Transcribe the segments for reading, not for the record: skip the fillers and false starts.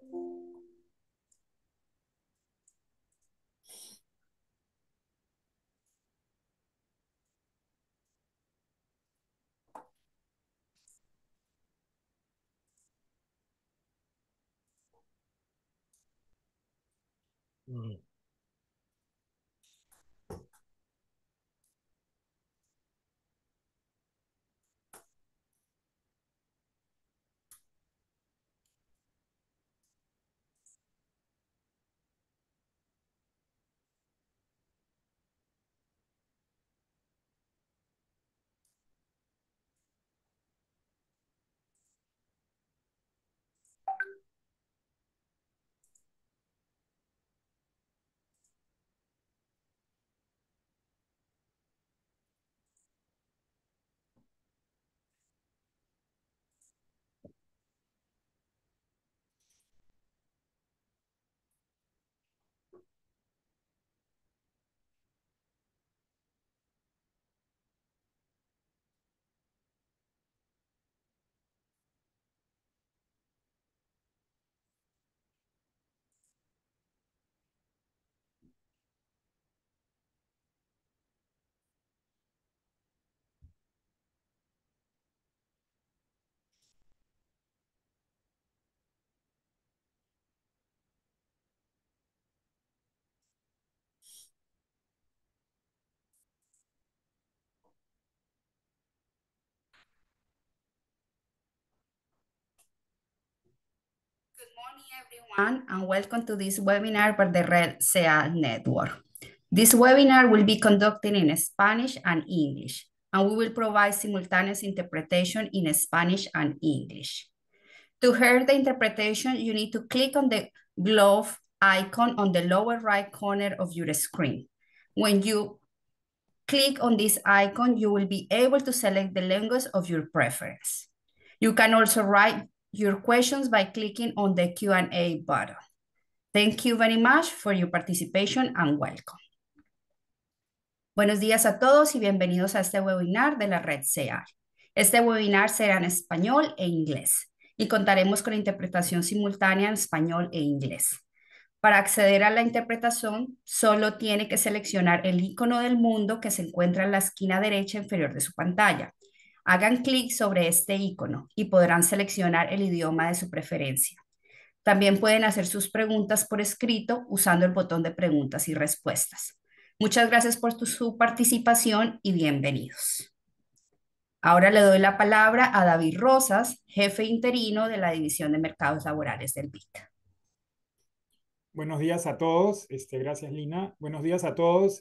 Mm. Everyone, and welcome to this webinar by the Red SEA Network. This webinar will be conducted in Spanish and English, and we will provide simultaneous interpretation in Spanish and English. To hear the interpretation, you need to click on the glove icon on the lower right corner of your screen. When you click on this icon, you will be able to select the language of your preference. You can also write your questions by clicking on the Q&A button. Thank you very much for your participation and welcome. Buenos días a todos y bienvenidos a este webinar de la Red SEAL. Este webinar será en español e inglés y contaremos con interpretación simultánea en español e inglés. Para acceder a la interpretación, solo tiene que seleccionar el icono del mundo que se encuentra en la esquina derecha inferior de su pantalla. Hagan clic sobre este icono y podrán seleccionar el idioma de su preferencia. También pueden hacer sus preguntas por escrito usando el botón de preguntas y respuestas. Muchas gracias por su participación y bienvenidos. Ahora le doy la palabra a David Rosas, jefe interino de la División de Mercados Laborales del BIT. Buenos días a todos. Gracias, Lina. Buenos días a todos.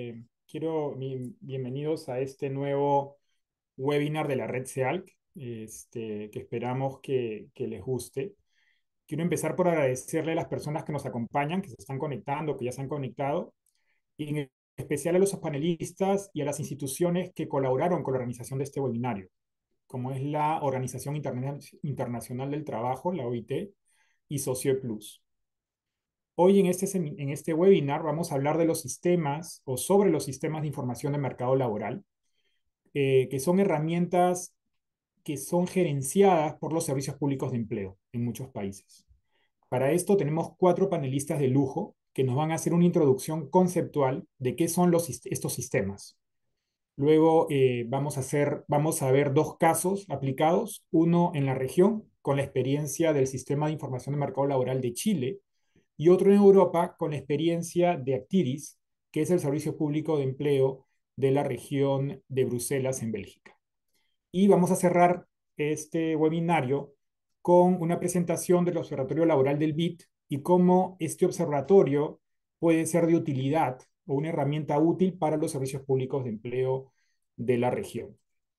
Bienvenidos a este nuevo webinar de la Red SEALC, que esperamos que les guste. Quiero empezar por agradecerle a las personas que nos acompañan, que se están conectando, que ya se han conectado, y en especial a los panelistas y a las instituciones que colaboraron con la organización de este webinario, como es la Organización Internacional del Trabajo, la OIT, y Socio Plus. Hoy en este webinar vamos a hablar de los sistemas o sobre los sistemas de información de mercado laboral, que son herramientas que son gerenciadas por los servicios públicos de empleo en muchos países. Para esto tenemos 4 panelistas de lujo que nos van a hacer una introducción conceptual de qué son estos sistemas. Luego vamos a ver 2 casos aplicados, uno en la región con la experiencia del Sistema de Información de Mercado Laboral de Chile, y otro en Europa con la experiencia de Actiris, que es el servicio público de empleo de la región de Bruselas en Bélgica. Y vamos a cerrar este webinario con una presentación del Observatorio Laboral del BIT y cómo este observatorio puede ser de utilidad o una herramienta útil para los servicios públicos de empleo de la región.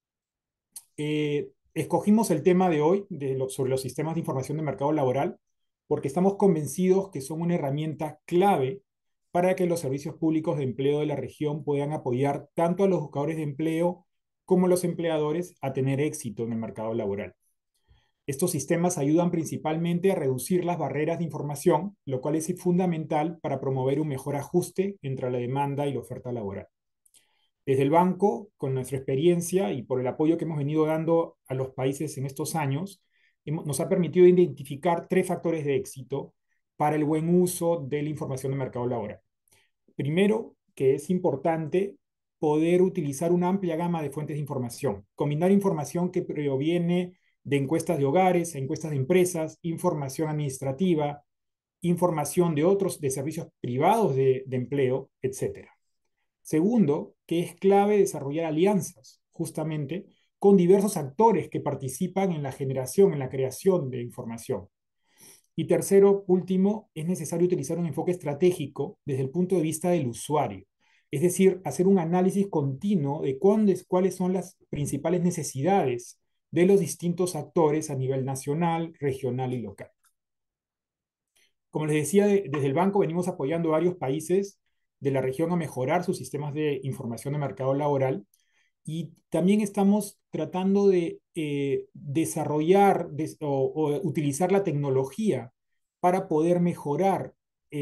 Escogimos el tema de hoy sobre los sistemas de información de mercado laboral porque estamos convencidos que son una herramienta clave para que los servicios públicos de empleo de la región puedan apoyar tanto a los buscadores de empleo como a los empleadores a tener éxito en el mercado laboral. Estos sistemas ayudan principalmente a reducir las barreras de información, lo cual es fundamental para promover un mejor ajuste entre la demanda y la oferta laboral. Desde el banco, con nuestra experiencia y por el apoyo que hemos venido dando a los países en estos años, nos ha permitido identificar tres factores de éxito para el buen uso de la información de mercado laboral. Primero, que es importante poder utilizar una amplia gama de fuentes de información, combinar información que proviene de encuestas de hogares, encuestas de empresas, información administrativa, información de otros, de servicios privados de empleo, etcétera. Segundo, que es clave desarrollar alianzas, justamente, con diversos actores que participan en la generación, en la creación de información. Y tercero, último, es necesario utilizar un enfoque estratégico desde el punto de vista del usuario, es decir, hacer un análisis continuo de cuáles son las principales necesidades de los distintos actores a nivel nacional, regional y local. Como les decía, desde el banco venimos apoyando a varios países de la región a mejorar sus sistemas de información de mercado laboral y también estamos tratando de desarrollar o utilizar la tecnología para poder mejorar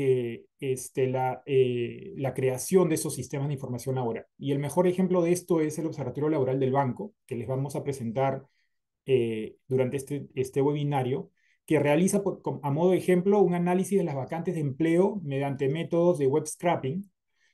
la creación de esos sistemas de información laboral. Y el mejor ejemplo de esto es el Observatorio Laboral del Banco, que les vamos a presentar durante este webinario, que realiza a modo de ejemplo un análisis de las vacantes de empleo mediante métodos de web scraping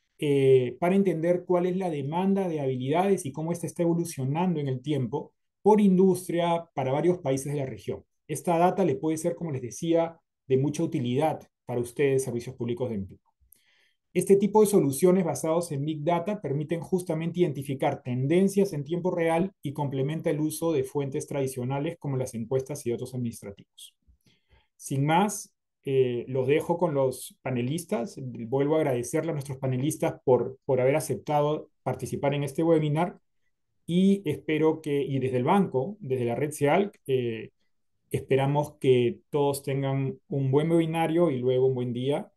para entender cuál es la demanda de habilidades y cómo ésta está evolucionando en el tiempo por industria para varios países de la región. Esta data le puede ser, como les decía, de mucha utilidad para ustedes, servicios públicos de empleo. Este tipo de soluciones basadas en Big Data permiten justamente identificar tendencias en tiempo real y complementa el uso de fuentes tradicionales como las encuestas y otros administrativos. Sin más, los dejo con los panelistas. Vuelvo a agradecerle a nuestros panelistas por haber aceptado participar en este webinar y espero que, y desde el banco, desde la red SEAL, esperamos que todos tengan un buen webinario y luego un buen día.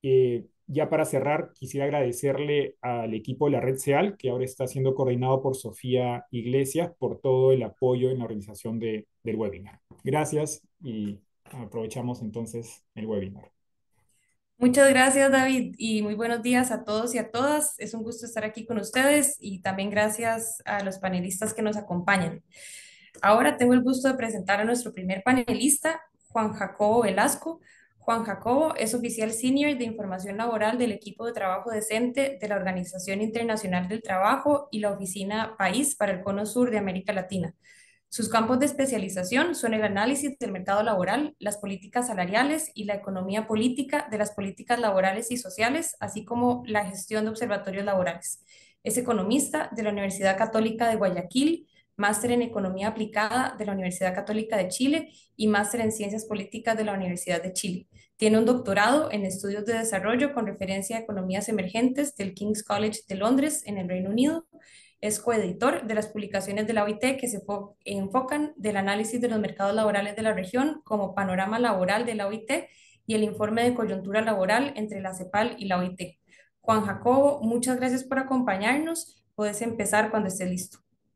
Ya para cerrar, quisiera agradecerle al equipo de la red SEAL, que ahora está siendo coordinado por Sofía Iglesias, por todo el apoyo en la organización del webinar. Gracias y aprovechamos entonces el webinar. Muchas gracias, David, y muy buenos días a todos y a todas. Es un gusto estar aquí con ustedes y también gracias a los panelistas que nos acompañan. Ahora tengo el gusto de presentar a nuestro primer panelista, Juan Jacobo Velasco. Juan Jacobo es oficial senior de información laboral del equipo de trabajo decente de la Organización Internacional del Trabajo y la Oficina País para el Cono Sur de América Latina. Sus campos de especialización son el análisis del mercado laboral, las políticas salariales y la economía política de las políticas laborales y sociales, así como la gestión de observatorios laborales. Es economista de la Universidad Católica de Guayaquil, máster en Economía Aplicada de la Universidad Católica de Chile y máster en Ciencias Políticas de la Universidad de Chile. Tiene un doctorado en Estudios de Desarrollo con referencia a economías emergentes del King's College de Londres, en el Reino Unido. Es coeditor de las publicaciones de la OIT que se enfocan del análisis de los mercados laborales de la región como panorama laboral de la OIT y el informe de coyuntura laboral entre la CEPAL y la OIT. Juan Jacobo, muchas gracias por acompañarnos. Puedes empezar cuando estés listo.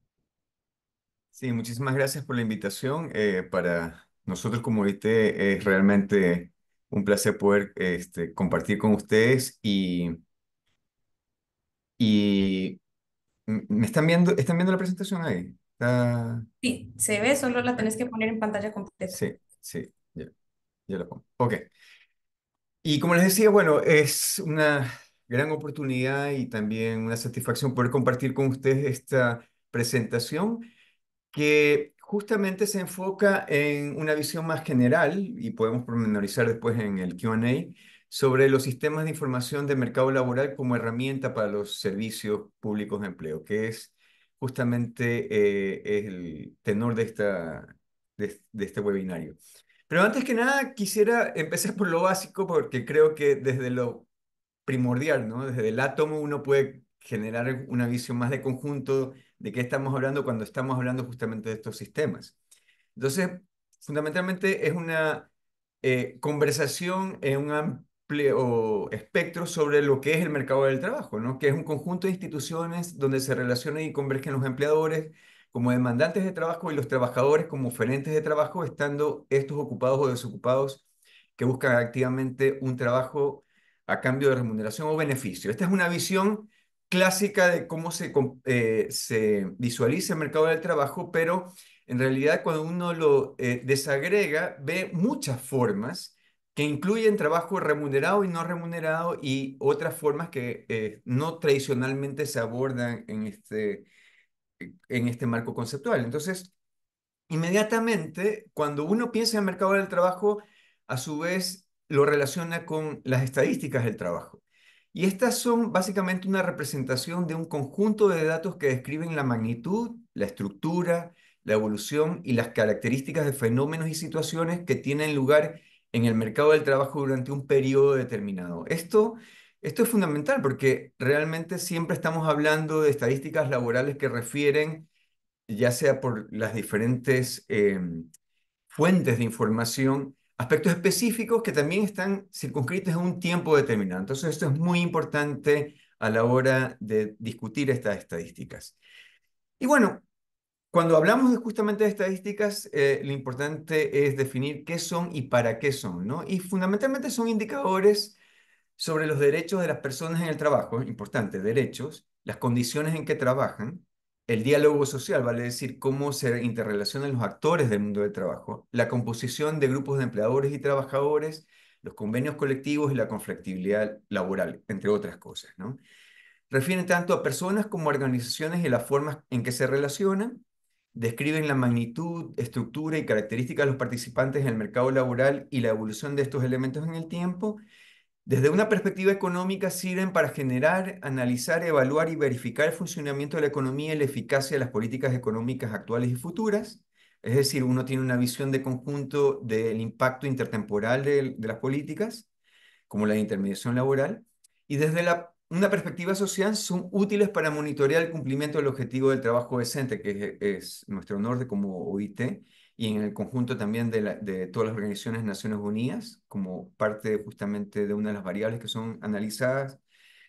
Sí, muchísimas gracias por la invitación. Para nosotros como OIT es realmente un placer poder compartir con ustedes y ¿me están viendo la presentación ahí? Sí, se ve, solo la tenés que poner en pantalla completa. Sí, sí, ya la pongo. Ok. Y como les decía, bueno, es una gran oportunidad y también una satisfacción poder compartir con ustedes esta presentación que justamente se enfoca en una visión más general y podemos pormenorizar después en el Q&A sobre los sistemas de información de mercado laboral como herramienta para los servicios públicos de empleo, que es justamente el tenor de este webinario. Pero antes que nada, quisiera empezar por lo básico porque creo que desde lo primordial, ¿no? Desde el átomo uno puede generar una visión más de conjunto de qué estamos hablando cuando estamos hablando justamente de estos sistemas. Entonces, fundamentalmente es una conversación en un amplio espectro sobre lo que es el mercado del trabajo, ¿no? Que es un conjunto de instituciones donde se relacionan y convergen los empleadores como demandantes de trabajo y los trabajadores como oferentes de trabajo, estando estos ocupados o desocupados que buscan activamente un trabajo a cambio de remuneración o beneficio. Esta es una visión clásica de cómo se visualiza el mercado del trabajo, pero en realidad cuando uno lo desagrega, ve muchas formas que incluyen trabajo remunerado y no remunerado y otras formas que no tradicionalmente se abordan en este marco conceptual. Entonces, inmediatamente, cuando uno piensa en el mercado del trabajo, a su vez lo relaciona con las estadísticas del trabajo. Y estas son básicamente una representación de un conjunto de datos que describen la magnitud, la estructura, la evolución y las características de fenómenos y situaciones que tienen lugar en el mercado del trabajo durante un periodo determinado. Esto es fundamental porque realmente siempre estamos hablando de estadísticas laborales que refieren ya sea por las diferentes fuentes de información, aspectos específicos que también están circunscritos a un tiempo determinado. Entonces, esto es muy importante a la hora de discutir estas estadísticas. Y bueno, cuando hablamos justamente de estadísticas, lo importante es definir qué son y para qué son, ¿no? Y fundamentalmente son indicadores sobre los derechos de las personas en el trabajo, importante, derechos, las condiciones en que trabajan, el diálogo social, vale decir, cómo se interrelacionan los actores del mundo del trabajo, la composición de grupos de empleadores y trabajadores, los convenios colectivos y la conflictividad laboral, entre otras cosas, ¿no? Refieren tanto a personas como a organizaciones y las formas en que se relacionan, describen la magnitud, estructura y características de los participantes en el mercado laboral y la evolución de estos elementos en el tiempo. Desde una perspectiva económica sirven para generar, analizar, evaluar y verificar el funcionamiento de la economía y la eficacia de las políticas económicas actuales y futuras. Es decir, uno tiene una visión de conjunto del impacto intertemporal de las políticas, como la intermediación laboral, y desde una perspectiva social son útiles para monitorear el cumplimiento del objetivo del trabajo decente, que es nuestro norte como OIT, y en el conjunto también de todas las organizaciones de Naciones Unidas, como parte justamente de una de las variables que son analizadas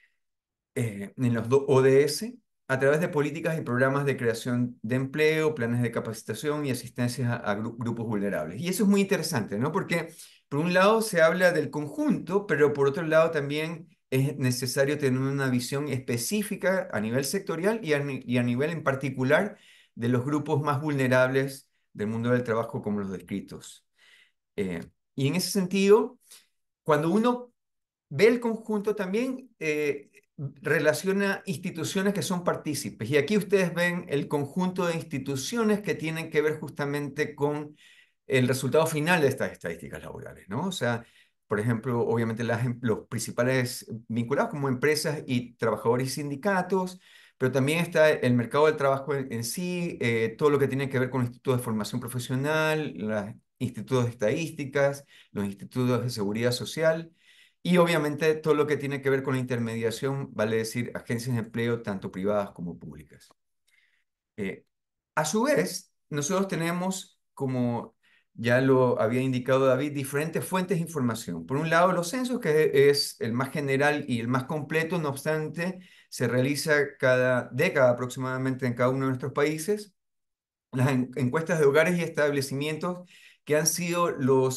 en los ODS, a través de políticas y programas de creación de empleo, planes de capacitación y asistencia a grupos vulnerables. Y eso es muy interesante, ¿no? Porque por un lado se habla del conjunto, pero por otro lado también es necesario tener una visión específica a nivel sectorial y a nivel en particular de los grupos más vulnerables del mundo del trabajo como los descritos. Eh, y en ese sentido, cuando uno ve el conjunto también, relaciona instituciones que son partícipes. Y aquí ustedes ven el conjunto de instituciones que tienen que ver justamente con el resultado final de estas estadísticas laborales, ¿no? O sea, por ejemplo, obviamente los principales vinculados como empresas y trabajadores y sindicatos, pero también está el mercado del trabajo en sí, todo lo que tiene que ver con los institutos de formación profesional, los institutos de estadísticas, los institutos de seguridad social. Y obviamente todo lo que tiene que ver con la intermediación, vale decir, agencias de empleo, tanto privadas como públicas. Eh, a su vez, nosotros tenemos, como ya lo había indicado David, diferentes fuentes de información. Por un lado, los censos, que es el más general y el más completo, no obstante, se realiza cada década aproximadamente en cada uno de nuestros países. Las encuestas de hogares y establecimientos que han sido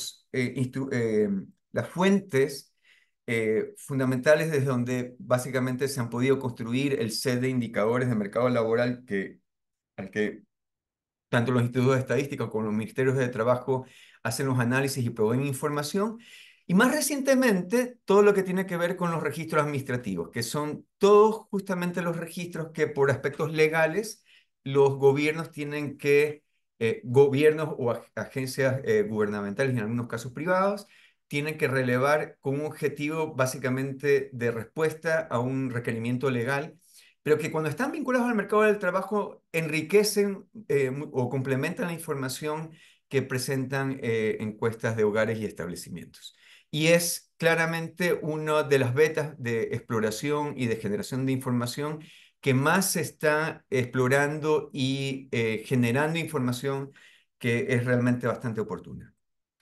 las fuentes fundamentales desde donde básicamente se han podido construir el set de indicadores de mercado laboral al que tanto los institutos de estadística como los ministerios de trabajo hacen los análisis y proveen información. Y más recientemente, todo lo que tiene que ver con los registros administrativos, que son todos justamente los registros que por aspectos legales los gobiernos tienen que, gobiernos o agencias gubernamentales, en algunos casos privados, tienen que relevar con un objetivo básicamente de respuesta a un requerimiento legal, pero que cuando están vinculados al mercado del trabajo enriquecen o complementan la información que presentan encuestas de hogares y establecimientos. Y es claramente una de las vetas de exploración y de generación de información que más se está explorando y generando información que es realmente bastante oportuna.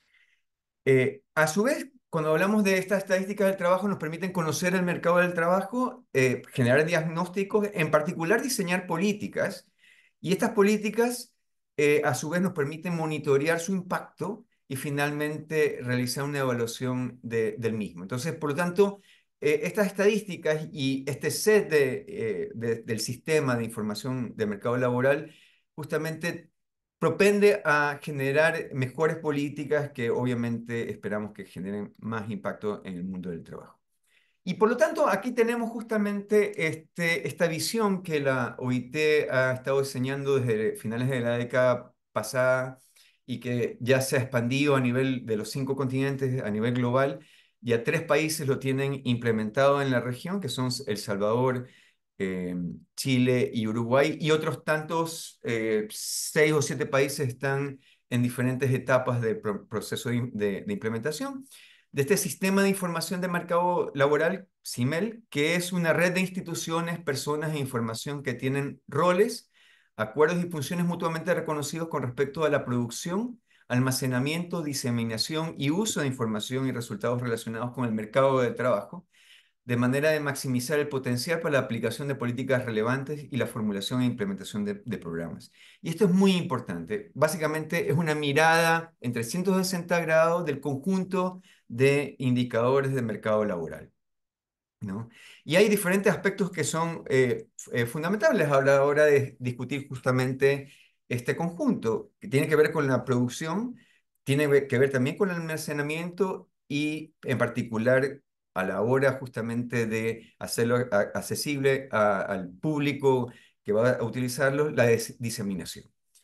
A su vez, cuando hablamos de estas estadísticas del trabajo, nos permiten conocer el mercado del trabajo, generar diagnósticos, en particular diseñar políticas. Y estas políticas, a su vez, nos permiten monitorear su impacto y finalmente realizar una evaluación del mismo. Entonces, por lo tanto, estas estadísticas y este set del sistema de información de mercado laboral justamente propende a generar mejores políticas que obviamente esperamos que generen más impacto en el mundo del trabajo. Y por lo tanto, aquí tenemos justamente esta visión que la OIT ha estado diseñando desde finales de la década pasada y que ya se ha expandido a nivel de los 5 continentes, a nivel global. Ya 3 países lo tienen implementado en la región, que son El Salvador, eh, Chile y Uruguay, y otros tantos, 6 o 7 países están en diferentes etapas del proceso de implementación de este Sistema de Información de Mercado Laboral, SIMEL, que es una red de instituciones, personas e información que tienen roles, acuerdos y funciones mutuamente reconocidos con respecto a la producción, almacenamiento, diseminación y uso de información y resultados relacionados con el mercado de trabajo, de manera de maximizar el potencial para la aplicación de políticas relevantes y la formulación e implementación de programas. Y esto es muy importante. Básicamente es una mirada en 360 grados del conjunto de indicadores de mercado laboral, ¿no? Y hay diferentes aspectos que son fundamentales a la hora de discutir justamente este conjunto, que tiene que ver con la producción, tiene que ver también con el almacenamiento y en particular a la hora justamente de hacerlo accesible al público que va a utilizarlo, la diseminación.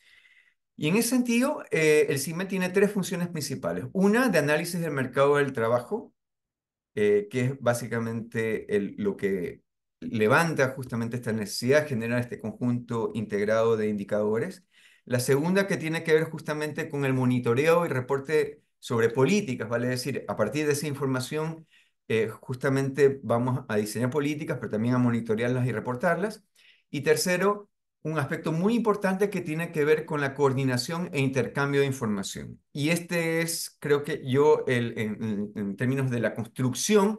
Y en ese sentido, el CIME tiene 3 funciones principales. Una, de análisis del mercado del trabajo, que es básicamente lo que levanta justamente esta necesidad de generar este conjunto integrado de indicadores. La segunda, que tiene que ver justamente con el monitoreo y reporte sobre políticas, vale decir, a partir de esa información, justamente vamos a diseñar políticas, pero también a monitorearlas y reportarlas. Y tercero, un aspecto muy importante que tiene que ver con la coordinación e intercambio de información. Y este es, creo que yo, en términos de la construcción,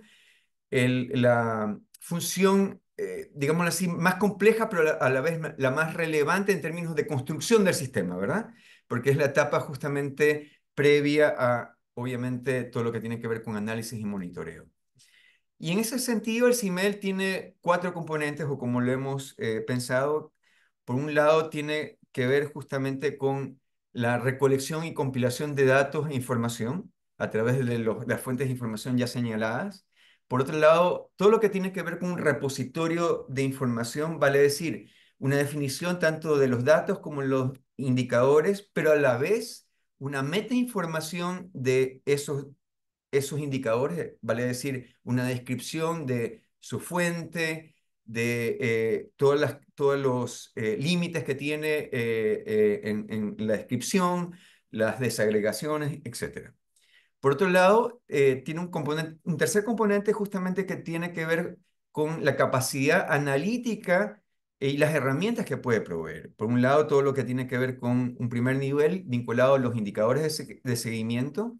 la función, digámoslo así, más compleja, pero a la vez la más relevante en términos de construcción del sistema, ¿verdad? Porque es la etapa justamente previa a, obviamente, todo lo que tiene que ver con análisis y monitoreo. Y en ese sentido, el CIMEL tiene 4 componentes, o como lo hemos pensado. Por un lado, tiene que ver justamente con la recolección y compilación de datos e información a través de las fuentes de información ya señaladas. Por otro lado, todo lo que tiene que ver con un repositorio de información, vale decir, una definición tanto de los datos como los indicadores, pero a la vez una metainformación de esos indicadores, vale decir, una descripción de su fuente, de todos los límites que tiene en la descripción, las desagregaciones, etcétera. Por otro lado, tiene un tercer componente justamente que tiene que ver con la capacidad analítica y las herramientas que puede proveer. Por un lado, todo lo que tiene que ver con un primer nivel vinculado a los indicadores de seguimiento,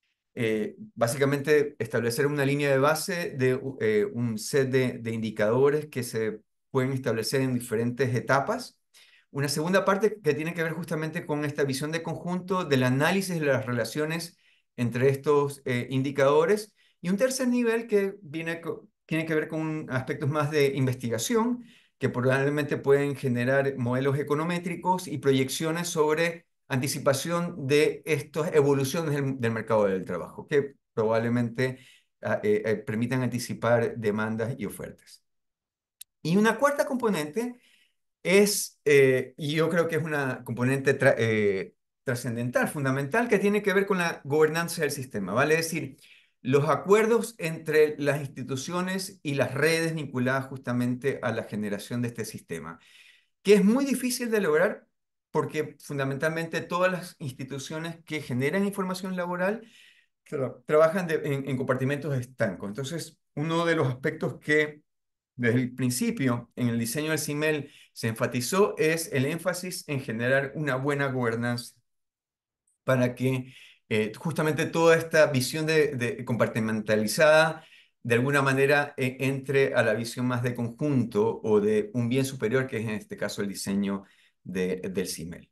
básicamente establecer una línea de base de un set de indicadores que se pueden establecer en diferentes etapas. Una segunda parte que tiene que ver justamente con esta visión de conjunto del análisis de las relaciones entre estos indicadores. Y un tercer nivel que tiene que ver con aspectos más de investigación, que probablemente pueden generar modelos econométricos y proyecciones sobre anticipación de estas evoluciones del mercado del trabajo, que probablemente permitan anticipar demandas y ofertas. Y una cuarta componente es, y yo creo que es una componente trascendental, fundamental, que tiene que ver con la gobernanza del sistema, ¿vale? Es decir, los acuerdos entre las instituciones y las redes vinculadas justamente a la generación de este sistema, que es muy difícil de lograr porque fundamentalmente todas las instituciones que generan información laboral trabajan en compartimentos estancos. Entonces, uno de los aspectos que desde el principio en el diseño del CIMEL se enfatizó es el énfasis en generar una buena gobernanza para que justamente toda esta visión de compartimentalizada de alguna manera entre a la visión más de conjunto o de un bien superior, que es en este caso el diseño del CIMEL.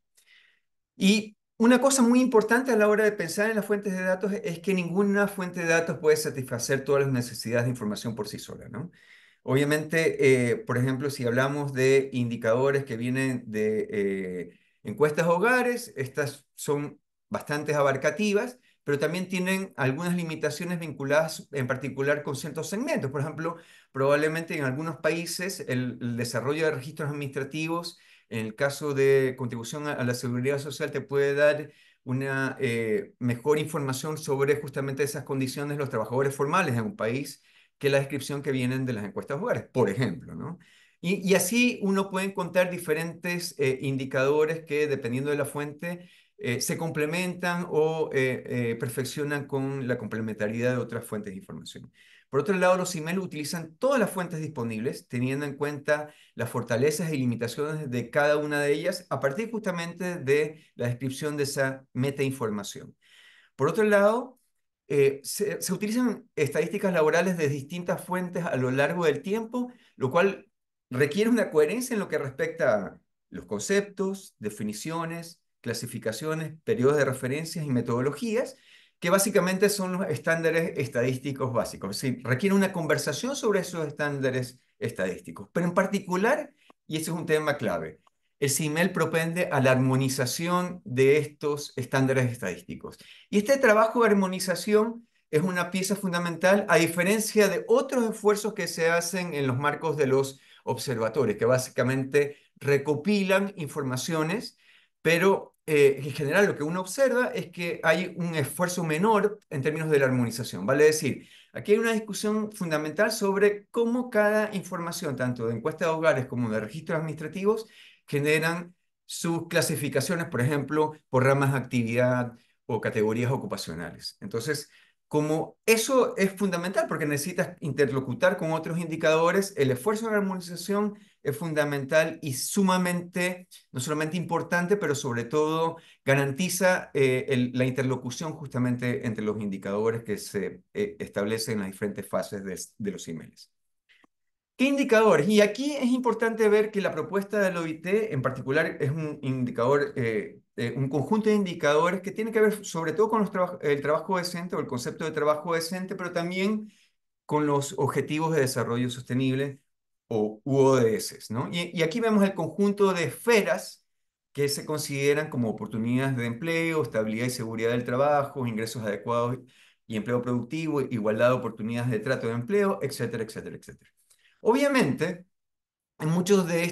Y una cosa muy importante a la hora de pensar en las fuentes de datos es que ninguna fuente de datos puede satisfacer todas las necesidades de información por sí sola, ¿no? Obviamente, por ejemplo, si hablamos de indicadores que vienen Encuestas hogares, estas son bastante abarcativas, pero también tienen algunas limitaciones vinculadas en particular con ciertos segmentos. Por ejemplo, probablemente en algunos países el desarrollo de registros administrativos, en el caso de contribución a la seguridad social, te puede dar una mejor información sobre justamente esas condiciones de los trabajadores formales en un país que la descripción que vienen de las encuestas hogares, por ejemplo, ¿no? Y así uno puede encontrar diferentes indicadores que, dependiendo de la fuente, se complementan o perfeccionan con la complementariedad de otras fuentes de información. Por otro lado, los emails utilizan todas las fuentes disponibles, teniendo en cuenta las fortalezas y limitaciones de cada una de ellas, a partir justamente de la descripción de esa metainformación. Por otro lado, se utilizan estadísticas laborales de distintas fuentes a lo largo del tiempo, lo cual requiere una coherencia en lo que respecta a los conceptos, definiciones, clasificaciones, periodos de referencias y metodologías, que básicamente son los estándares estadísticos básicos. Es decir, requiere una conversación sobre esos estándares estadísticos. Pero en particular, y ese es un tema clave, el CIMEL propende a la armonización de estos estándares estadísticos. Y este trabajo de armonización es una pieza fundamental, a diferencia de otros esfuerzos que se hacen en los marcos de los observatorios, que básicamente recopilan informaciones, pero en general lo que uno observa es que hay un esfuerzo menor en términos de la armonización. Vale decir, aquí hay una discusión fundamental sobre cómo cada información, tanto de encuestas de hogares como de registros administrativos, generan sus clasificaciones, por ejemplo, por ramas de actividad o categorías ocupacionales. Entonces, como eso es fundamental porque necesitas interlocutar con otros indicadores, el esfuerzo de armonización es fundamental y sumamente, no solamente importante, pero sobre todo garantiza la interlocución justamente entre los indicadores que se establecen en las diferentes fases de los emails. ¿Qué indicadores? Y aquí es importante ver que la propuesta del OIT en particular es un indicador, un conjunto de indicadores que tiene que ver sobre todo con el trabajo decente o el concepto de trabajo decente, pero también con los Objetivos de Desarrollo Sostenible o ODS, ¿no? Y aquí vemos el conjunto de esferas que se consideran como oportunidades de empleo, estabilidad y seguridad del trabajo, ingresos adecuados y empleo productivo, igualdad de oportunidades de trato de empleo, etcétera, etcétera, etcétera. Obviamente, en muchos de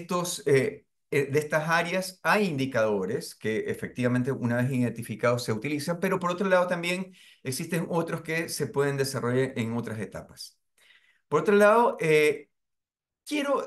de estas áreas hay indicadores que efectivamente una vez identificados se utilizan, pero por otro lado también existen otros que se pueden desarrollar en otras etapas. Por otro lado, quiero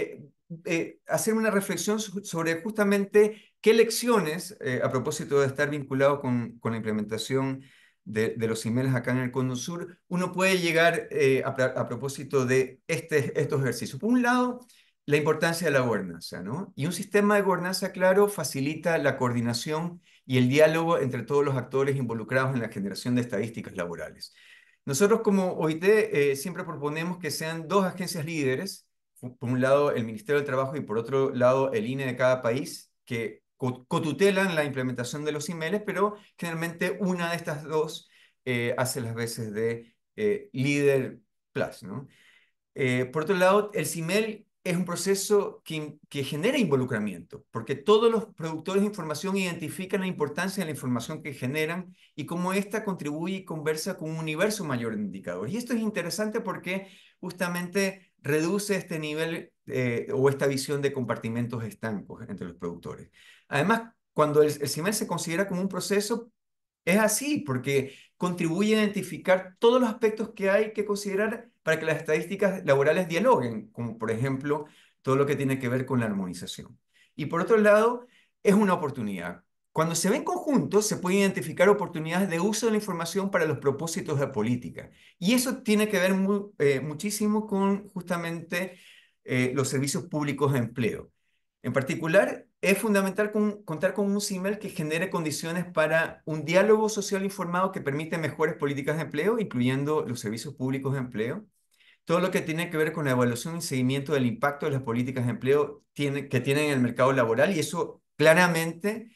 hacer una reflexión sobre justamente qué lecciones, a propósito de estar vinculado con la implementación de los emails acá en el Cono Sur, uno puede llegar a propósito de estos ejercicios. Por un lado, la importancia de la gobernanza, ¿no? Y un sistema de gobernanza claro facilita la coordinación y el diálogo entre todos los actores involucrados en la generación de estadísticas laborales. Nosotros como OIT siempre proponemos que sean dos agencias líderes, por un lado el Ministerio del Trabajo y por otro lado el INE de cada país, que cotutelan la implementación de los emails, pero generalmente una de estas dos hace las veces de líder plus, ¿no? Por otro lado, el CIMEL es un proceso que genera involucramiento, porque todos los productores de información identifican la importancia de la información que generan y cómo ésta contribuye y conversa con un universo mayor de indicadores. Y esto es interesante porque justamente reduce este nivel o esta visión de compartimentos estancos entre los productores. Además, cuando el CIMEL se considera como un proceso, es así, porque contribuye a identificar todos los aspectos que hay que considerar para que las estadísticas laborales dialoguen, como por ejemplo todo lo que tiene que ver con la armonización. Y por otro lado, es una oportunidad. Cuando se ve en conjunto, se pueden identificar oportunidades de uso de la información para los propósitos de política. Y eso tiene que ver muchísimo con justamente los servicios públicos de empleo. En particular, es fundamental contar con un CIMEL que genere condiciones para un diálogo social informado que permite mejores políticas de empleo, incluyendo los servicios públicos de empleo. Todo lo que tiene que ver con la evaluación y seguimiento del impacto de las políticas de empleo que tienen en el mercado laboral, y eso claramente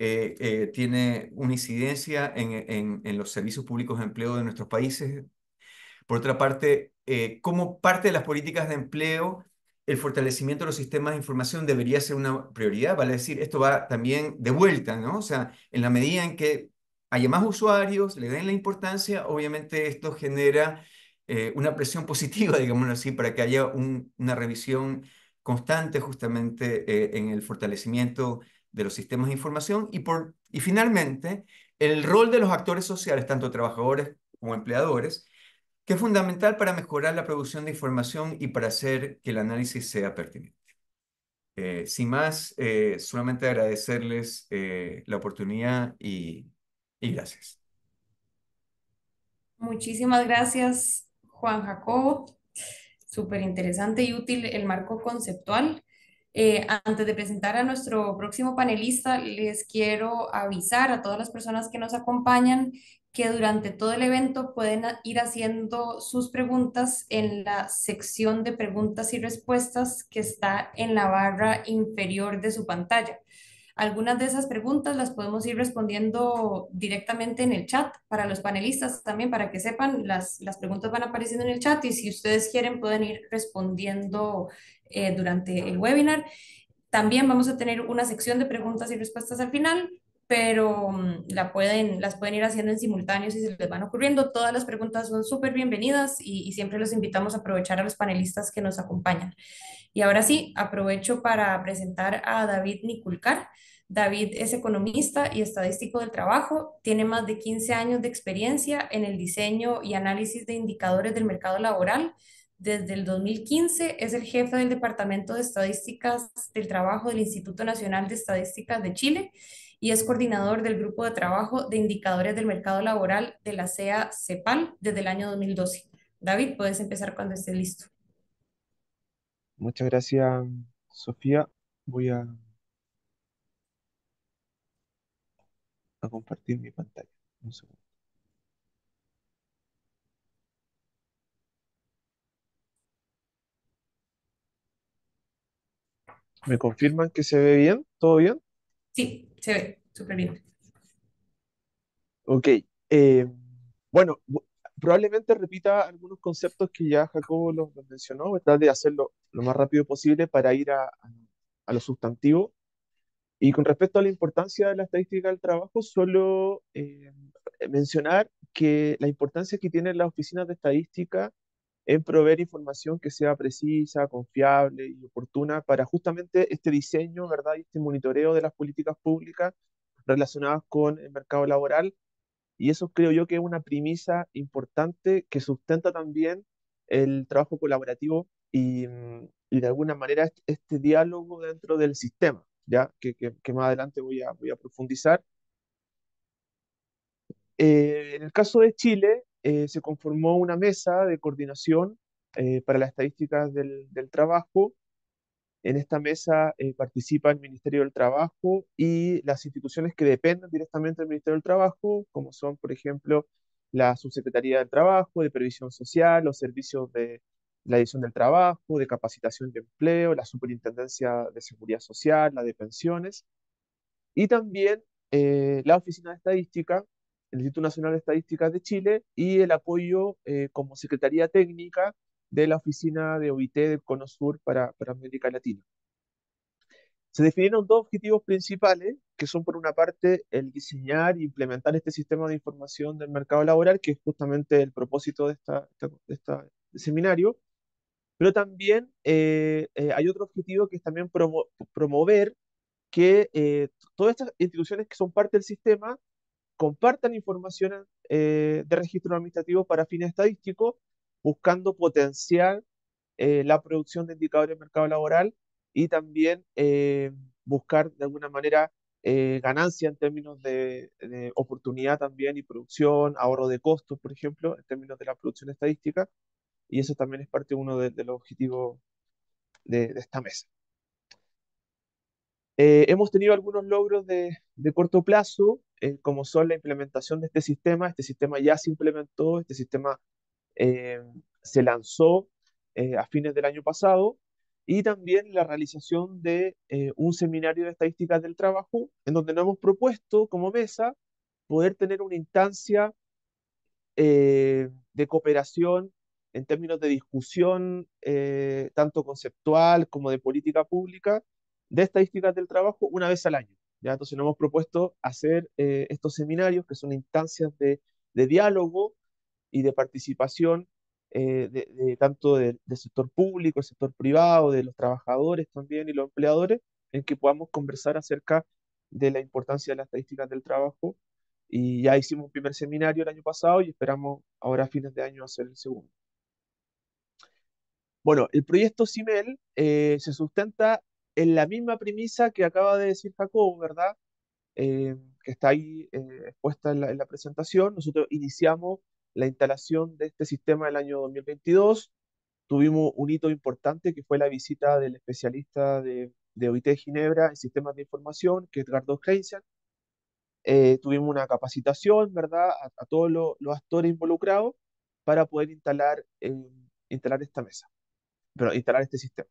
tiene una incidencia en los servicios públicos de empleo de nuestros países. Por otra parte, cómo parte de las políticas de empleo el fortalecimiento de los sistemas de información debería ser una prioridad, vale decir, esto va también de vuelta, ¿no? O sea, en la medida en que haya más usuarios, le den la importancia, obviamente esto genera una presión positiva, digámoslo así, para que haya una revisión constante justamente en el fortalecimiento de los sistemas de información y finalmente el rol de los actores sociales, tanto trabajadores como empleadores, que es fundamental para mejorar la producción de información y para hacer que el análisis sea pertinente. Sin más, solamente agradecerles la oportunidad y gracias. Muchísimas gracias, Juan Jacobo. Súper interesante y útil el marco conceptual. Antes de presentar a nuestro próximo panelista, les quiero avisar a todas las personas que nos acompañan que durante todo el evento pueden ir haciendo sus preguntas en la sección de preguntas y respuestas que está en la barra inferior de su pantalla. Algunas de esas preguntas las podemos ir respondiendo directamente en el chat para los panelistas también, para que sepan, las preguntas van apareciendo en el chat y si ustedes quieren pueden ir respondiendo durante el webinar. También vamos a tener una sección de preguntas y respuestas al final, pero las pueden ir haciendo en simultáneo si se les van ocurriendo. Todas las preguntas son súper bienvenidas y siempre los invitamos a aprovechar a los panelistas que nos acompañan. Y ahora sí, aprovecho para presentar a David Niculcar. David es economista y estadístico del trabajo, tiene más de 15 años de experiencia en el diseño y análisis de indicadores del mercado laboral. Desde el 2015 es el jefe del Departamento de Estadísticas del Trabajo del Instituto Nacional de Estadísticas de Chile y es coordinador del Grupo de Trabajo de Indicadores del Mercado Laboral de la CEA CEPAL desde el año 2012. David, puedes empezar cuando estés listo. Muchas gracias, Sofía. Voy a compartir mi pantalla. Un segundo. ¿Me confirman que se ve bien? ¿Todo bien? Sí, se ve súper bien. Ok. Bueno, probablemente repita algunos conceptos que ya Jacobo los mencionó. Voy a tratar de hacerlo lo más rápido posible para ir a lo sustantivo. Y con respecto a la importancia de la estadística del trabajo, solo mencionar que la importancia que tienen las oficinas de estadística en proveer información que sea precisa, confiable y oportuna para justamente este diseño, ¿verdad? Y este monitoreo de las políticas públicas relacionadas con el mercado laboral. Y eso creo yo que es una premisa importante que sustenta también el trabajo colaborativo y de alguna manera este diálogo dentro del sistema, ¿ya? Que más adelante voy a profundizar. En el caso de Chile, se conformó una mesa de coordinación para las estadísticas del trabajo. En esta mesa participa el Ministerio del Trabajo y las instituciones que dependen directamente del Ministerio del Trabajo, como son, por ejemplo, la Subsecretaría del Trabajo, de Previsión Social, los servicios de la Dirección del Trabajo, de Capacitación y Empleo, la Superintendencia de Seguridad Social, la de Pensiones, y también la Oficina de Estadística, el Instituto Nacional de Estadística de Chile, y el apoyo como Secretaría Técnica de la Oficina de OIT del Cono Sur para América Latina. Se definieron dos objetivos principales, que son por una parte el diseñar e implementar este sistema de información del mercado laboral, que es justamente el propósito de este seminario, pero también hay otro objetivo que es también promover que todas estas instituciones que son parte del sistema compartan información de registro administrativo para fines estadísticos, buscando potenciar la producción de indicadores de mercado laboral y también buscar de alguna manera ganancia en términos de oportunidad también y producción, ahorro de costos, por ejemplo, en términos de la producción estadística, y eso también es parte uno de los objetivos de esta mesa. Hemos tenido algunos logros de corto plazo, como son la implementación de este sistema ya se implementó, este sistema eh, se lanzó a fines del año pasado, y también la realización de un seminario de estadísticas del trabajo, en donde nos hemos propuesto como mesa poder tener una instancia de cooperación en términos de discusión, tanto conceptual como de política pública, de estadísticas del trabajo una vez al año. ¿Ya? Entonces nos hemos propuesto hacer estos seminarios, que son instancias de diálogo y de participación tanto del sector público, el sector privado, de los trabajadores también y los empleadores, en que podamos conversar acerca de la importancia de las estadísticas del trabajo. Y ya hicimos un primer seminario el año pasado y esperamos ahora a fines de año hacer el segundo. Bueno, el proyecto CIMEL se sustenta en la misma premisa que acaba de decir Jacobo, ¿verdad? Que está ahí expuesta en la presentación. Nosotros iniciamos la instalación de este sistema el año 2022. Tuvimos un hito importante que fue la visita del especialista de OIT de Ginebra en sistemas de información, que es Edgardo Heinzen. Tuvimos una capacitación, ¿verdad?, a todos los actores involucrados para poder instalar esta mesa, pero instalar este sistema.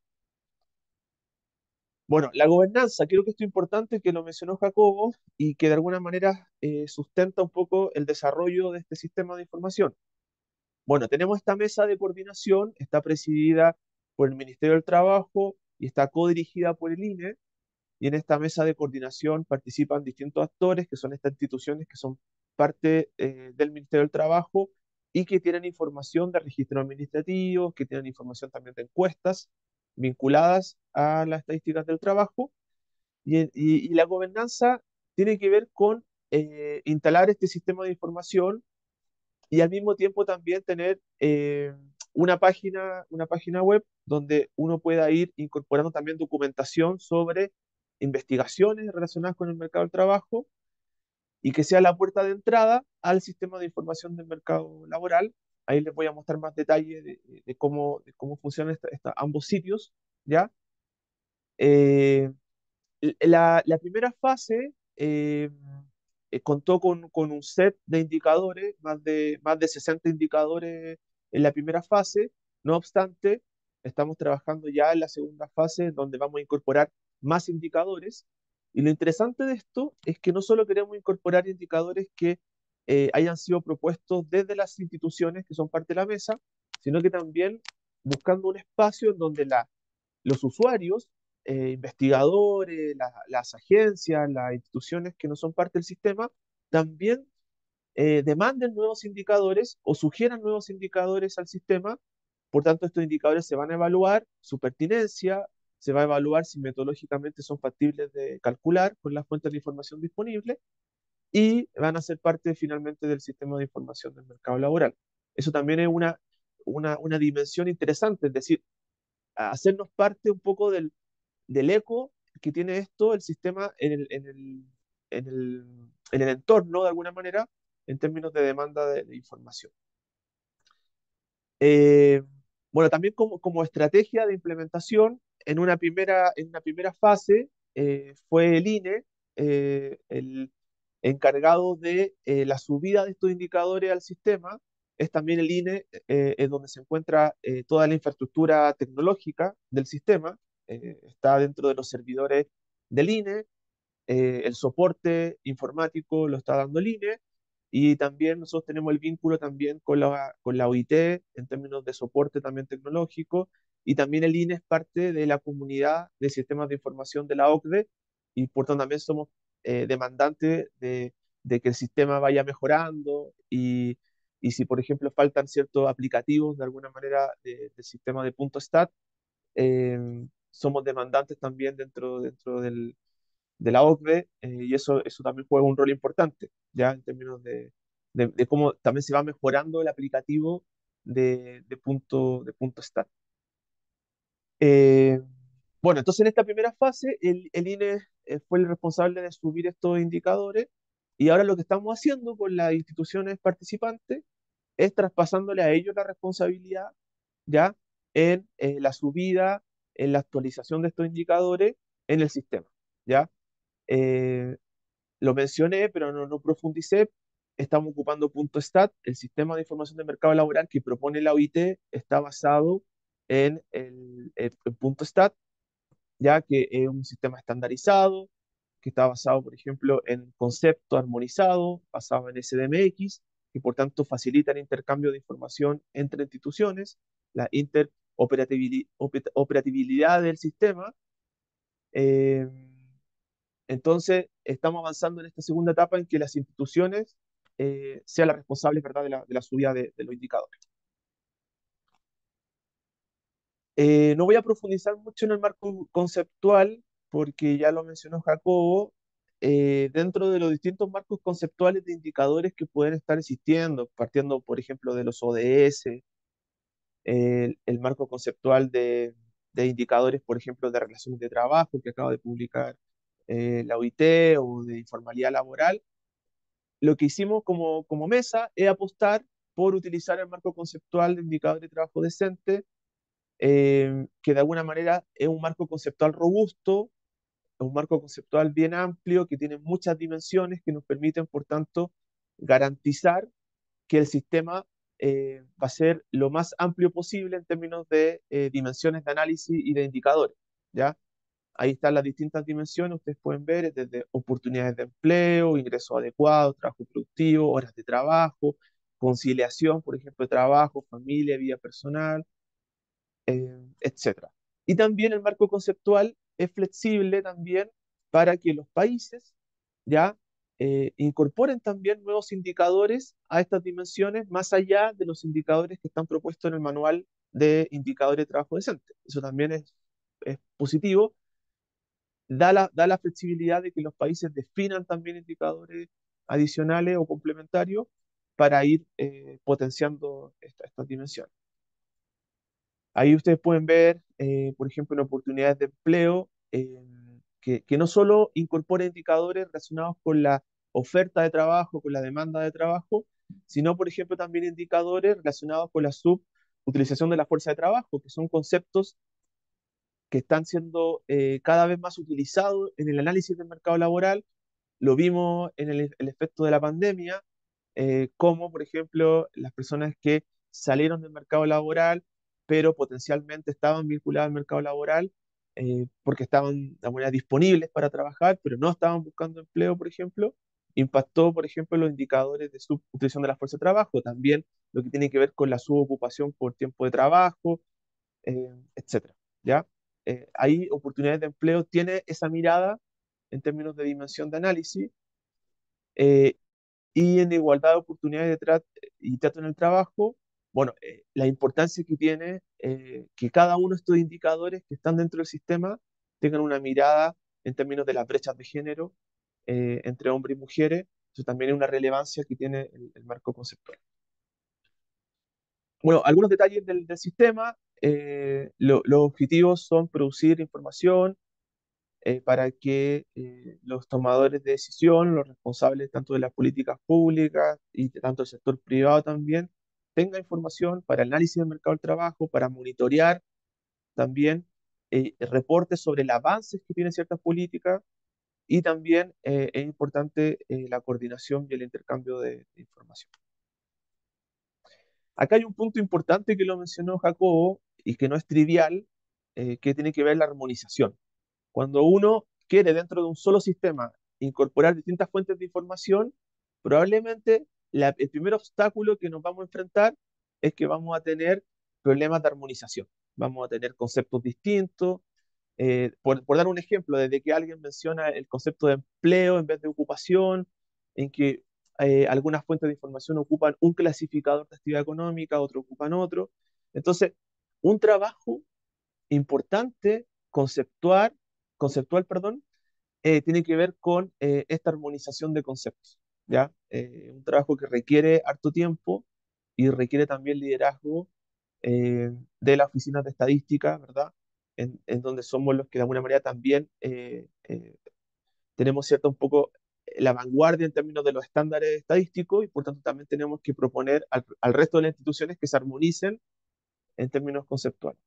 Bueno, la gobernanza, creo que esto es importante que lo mencionó Jacobo y que de alguna manera sustenta un poco el desarrollo de este sistema de información. Bueno, tenemos esta mesa de coordinación, está presidida por el Ministerio del Trabajo y está codirigida por el INE, y en esta mesa de coordinación participan distintos actores, que son estas instituciones que son parte del Ministerio del Trabajo y que tienen información de registros administrativos, que tienen información también de encuestas vinculadas a las estadísticas del trabajo. Y la gobernanza tiene que ver con instalar este sistema de información y al mismo tiempo también tener una página web donde uno pueda ir incorporando también documentación sobre investigaciones relacionadas con el mercado del trabajo y que sea la puerta de entrada al sistema de información del mercado laboral. Ahí les voy a mostrar más detalles de cómo funcionan ambos sitios, ¿ya? Eh, la primera fase contó con un set de indicadores, más de 60 indicadores en la primera fase. No obstante, estamos trabajando ya en la segunda fase, donde vamos a incorporar más indicadores. Y lo interesante de esto es que no solo queremos incorporar indicadores que hayan sido propuestos desde las instituciones que son parte de la mesa, sino que también buscando un espacio en donde los usuarios, investigadores, las agencias, las instituciones que no son parte del sistema, también demanden nuevos indicadores o sugieran nuevos indicadores al sistema. Por tanto, estos indicadores se van a evaluar su pertinencia, se va a evaluar si metodológicamente son factibles de calcular con las fuentes de información disponibles y van a ser parte finalmente del sistema de información del mercado laboral. Eso también es una dimensión interesante, es decir, hacernos parte un poco del eco que tiene esto, el sistema, en el entorno, de alguna manera, en términos de demanda de información. Eh, bueno, también como estrategia de implementación, en una primera fase fue el INE el encargado de la subida de estos indicadores al sistema. Es también el INE es donde se encuentra toda la infraestructura tecnológica del sistema. Está dentro de los servidores del INE. El soporte informático lo está dando el INE y también nosotros tenemos el vínculo también con la OIT en términos de soporte también tecnológico, y también el INE es parte de la comunidad de sistemas de información de la OCDE y por tanto también somos demandantes de que el sistema vaya mejorando y si por ejemplo faltan ciertos aplicativos de alguna manera del sistema de punto stat, somos demandantes también dentro de la OCDE, y eso también juega un rol importante, ya en términos de cómo también se va mejorando el aplicativo de punto stat. Eh, bueno, entonces en esta primera fase el INE fue el responsable de subir estos indicadores y ahora lo que estamos haciendo con las instituciones participantes es traspasándole a ellos la responsabilidad ya en la subida, en la actualización de estos indicadores en el sistema, ¿ya? Eh, lo mencioné, pero no profundicé. Estamos ocupando punto stat, el sistema de información de mercado laboral que propone la OIT está basado en punto stat, ya que es un sistema estandarizado, que está basado, por ejemplo, en concepto armonizado, basado en SDMX, que por tanto facilita el intercambio de información entre instituciones, la interoperabilidad del sistema. eh, entonces, estamos avanzando en esta segunda etapa en que las instituciones sean las responsables, ¿verdad?, de la subida de los indicadores. No voy a profundizar mucho en el marco conceptual porque ya lo mencionó Jacobo. Dentro de los distintos marcos conceptuales de indicadores que pueden estar existiendo, partiendo, por ejemplo, de los ODS, el marco conceptual de indicadores, por ejemplo, de relaciones de trabajo que acaba de publicar la OIT o de informalidad laboral, lo que hicimos como mesa es apostar por utilizar el marco conceptual de indicadores de trabajo decente, que de alguna manera es un marco conceptual robusto, es un marco conceptual bien amplio, que tiene muchas dimensiones que nos permiten, por tanto, garantizar que el sistema va a ser lo más amplio posible en términos de dimensiones de análisis y de indicadores, ¿ya? Ahí están las distintas dimensiones, ustedes pueden ver desde oportunidades de empleo, ingresos adecuados, trabajo productivo, horas de trabajo, conciliación, por ejemplo, de trabajo, familia, vida personal, etcétera. Y también el marco conceptual es flexible también para que los países ya incorporen también nuevos indicadores a estas dimensiones, más allá de los indicadores que están propuestos en el manual de indicadores de trabajo decente. Eso también es positivo, da la flexibilidad de que los países definan también indicadores adicionales o complementarios para ir potenciando estas dimensiones. Ahí ustedes pueden ver, por ejemplo, en oportunidades de empleo, que no solo incorpora indicadores relacionados con la oferta de trabajo, con la demanda de trabajo, sino, por ejemplo, también indicadores relacionados con la subutilización de la fuerza de trabajo, que son conceptos que están siendo cada vez más utilizados en el análisis del mercado laboral. Lo vimos en el efecto de la pandemia, como por ejemplo las personas que salieron del mercado laboral, pero potencialmente estaban vinculadas al mercado laboral porque estaban de alguna manera disponibles para trabajar, pero no estaban buscando empleo, por ejemplo, impactó, por ejemplo, los indicadores de subutilización de la fuerza de trabajo, también lo que tiene que ver con la subocupación por tiempo de trabajo, etcétera, ¿ya? Ahí oportunidades de empleo tiene esa mirada en términos de dimensión de análisis, eh, y en igualdad de oportunidades y trato en el trabajo, bueno, la importancia que tiene que cada uno de estos indicadores que están dentro del sistema tengan una mirada en términos de las brechas de género entre hombres y mujeres. Eso también es una relevancia que tiene el marco conceptual. Bueno, algunos detalles del sistema. Los objetivos son producir información para que los tomadores de decisión, los responsables tanto de las políticas públicas y de tanto el sector privado también, tengan información para el análisis del mercado del trabajo, para monitorear también reportes sobre el avance que tienen ciertas políticas y también es importante la coordinación y el intercambio de información. Acá hay un punto importante que lo mencionó Jacobo y que no es trivial, que tiene que ver la armonización. Cuando uno quiere dentro de un solo sistema incorporar distintas fuentes de información, probablemente el primer obstáculo que nos vamos a enfrentar es que vamos a tener problemas de armonización. Vamos a tener conceptos distintos. Por dar un ejemplo, desde que alguien menciona el concepto de empleo en vez de ocupación, en que algunas fuentes de información ocupan un clasificador de actividad económica, otros ocupan otro. Entonces, un trabajo importante, conceptual, perdón, tiene que ver con esta armonización de conceptos, ¿ya? Un trabajo que requiere harto tiempo y requiere también liderazgo de las oficinas de estadística, ¿verdad? En donde somos los que de alguna manera también tenemos cierta un poco la vanguardia en términos de los estándares estadísticos y por tanto también tenemos que proponer al resto de las instituciones que se armonicen en términos conceptuales.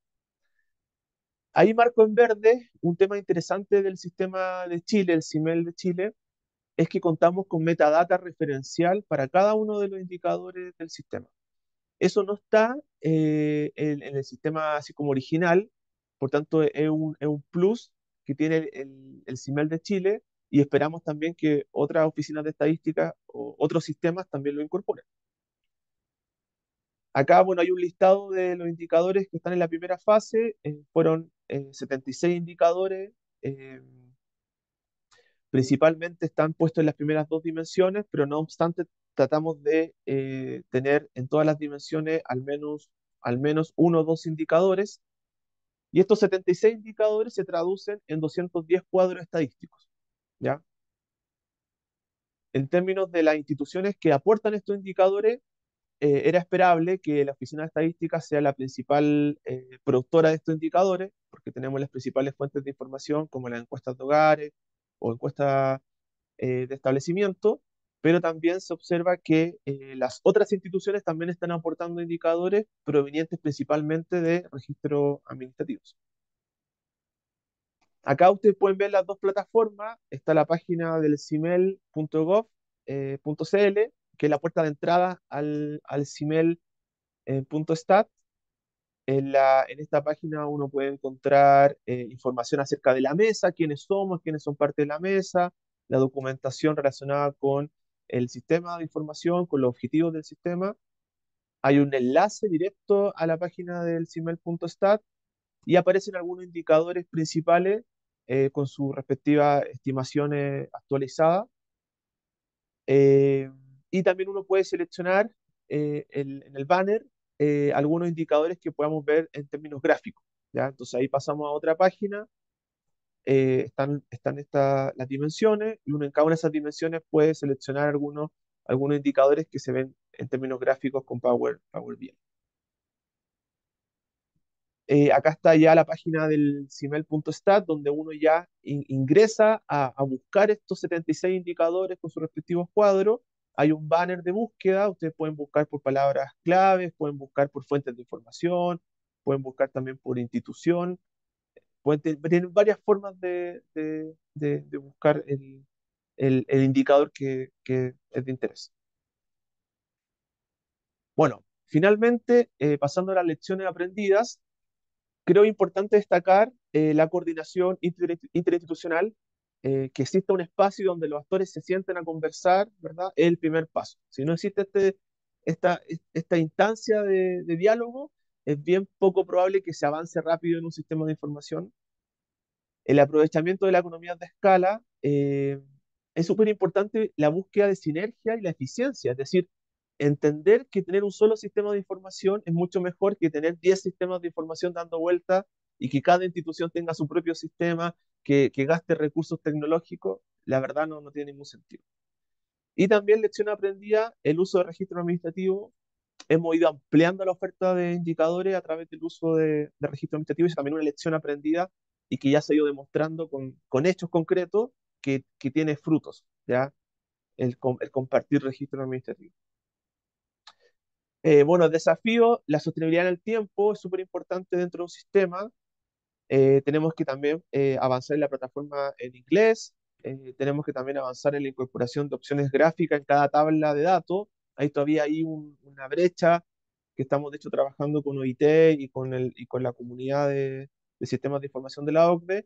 Ahí marco en verde un tema interesante del sistema de Chile, el CIMEL de Chile, es que contamos con metadata referencial para cada uno de los indicadores del sistema. Eso no está en el sistema así como original, por tanto es un plus que tiene el CIMEL de Chile y esperamos también que otras oficinas de estadística o otros sistemas también lo incorporen. Acá, bueno, hay un listado de los indicadores que están en la primera fase. Fueron 76 indicadores. eh, Principalmente están puestos en las primeras dos dimensiones, pero no obstante tratamos de tener en todas las dimensiones al menos uno o dos indicadores. Y estos 76 indicadores se traducen en 210 cuadros estadísticos, ¿ya? En términos de las instituciones que aportan estos indicadores, era esperable que la Oficina de Estadística sea la principal productora de estos indicadores, porque tenemos las principales fuentes de información como las encuestas de hogares o encuestas de establecimiento, pero también se observa que las otras instituciones también están aportando indicadores provenientes principalmente de registros administrativos. Acá ustedes pueden ver las dos plataformas. Está la página del cimel.gov.cl, que es la puerta de entrada al cimel.stat. En esta página uno puede encontrar información acerca de la mesa, quiénes somos, quiénes son parte de la mesa, la documentación relacionada con el sistema de información, con los objetivos del sistema. Hay un enlace directo a la página del cimel.stat y aparecen algunos indicadores principales con sus respectivas estimaciones actualizadas. Eh, y también uno puede seleccionar en el banner algunos indicadores que podamos ver en términos gráficos, ¿ya? Entonces ahí pasamos a otra página, están las dimensiones y uno en cada una de esas dimensiones puede seleccionar algunos indicadores que se ven en términos gráficos con Power BI. Acá está ya la página del cimel.stat, donde uno ya ingresa a buscar estos 76 indicadores con sus respectivos cuadros. Hay un banner de búsqueda, ustedes pueden buscar por palabras claves, pueden buscar por fuentes de información, pueden buscar también por institución, tienen varias formas de buscar el indicador que es de interés. Bueno, finalmente, pasando a las lecciones aprendidas, creo importante destacar la coordinación interinstitucional, que exista un espacio donde los actores se sienten a conversar, ¿verdad? Es el primer paso. Si no existe esta instancia de diálogo, es bien poco probable que se avance rápido en un sistema de información. El aprovechamiento de la economía de escala, es súper importante la búsqueda de sinergia y la eficiencia, es decir, entender que tener un solo sistema de información es mucho mejor que tener 10 sistemas de información dando vueltas y que cada institución tenga su propio sistema, que gaste recursos tecnológicos. La verdad no tiene ningún sentido. Y también lección aprendida, el uso de registro administrativo. Hemos ido ampliando la oferta de indicadores a través del uso de registro administrativo, y es también una lección aprendida y que ya se ha ido demostrando con hechos concretos que tiene frutos, ¿ya? El compartir registro administrativo. Bueno, el desafío, la sostenibilidad en el tiempo es súper importante dentro de un sistema. Tenemos que también avanzar en la plataforma en inglés. Tenemos que también avanzar en la incorporación de opciones gráficas en cada tabla de datos. Ahí todavía hay una brecha que estamos, de hecho, trabajando con OIT y con la comunidad de sistemas de información de la OCDE.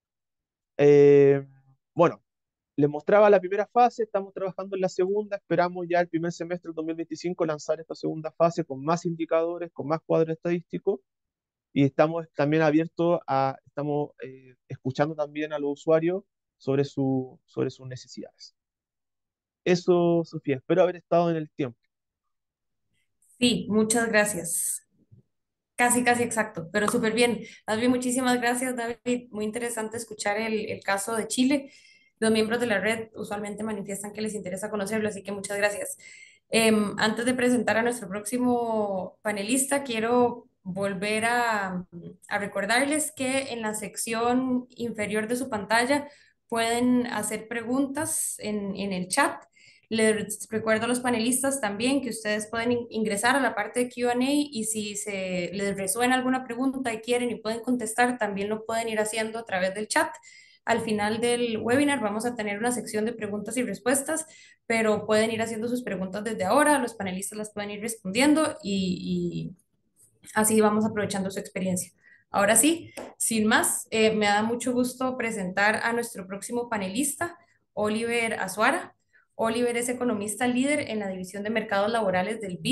Bueno, les mostraba la primera fase, estamos trabajando en la segunda, esperamos ya el primer semestre del 2025 lanzar esta segunda fase con más indicadores, con más cuadros estadísticos, y estamos también estamos escuchando también a los usuarios sobre sus necesidades. Eso, Sofía, espero haber estado en el tiempo. Sí, muchas gracias. Casi, casi exacto, pero súper bien. Más bien, muchísimas gracias, David. Muy interesante escuchar el caso de Chile. Los miembros de la red usualmente manifiestan que les interesa conocerlo, así que muchas gracias. Antes de presentar a nuestro próximo panelista, quiero volver a recordarles que en la sección inferior de su pantalla pueden hacer preguntas en el chat. Les recuerdo a los panelistas también que ustedes pueden ingresar a la parte de Q&A y si les resuena alguna pregunta y quieren y pueden contestar, también lo pueden ir haciendo a través del chat. Al final del webinar vamos a tener una sección de preguntas y respuestas, pero pueden ir haciendo sus preguntas desde ahora, los panelistas las pueden ir respondiendo y así vamos aprovechando su experiencia. Ahora sí, sin más, me da mucho gusto presentar a nuestro próximo panelista, Oliver Azuara. Oliver es economista líder en la División de Mercados Laborales del BID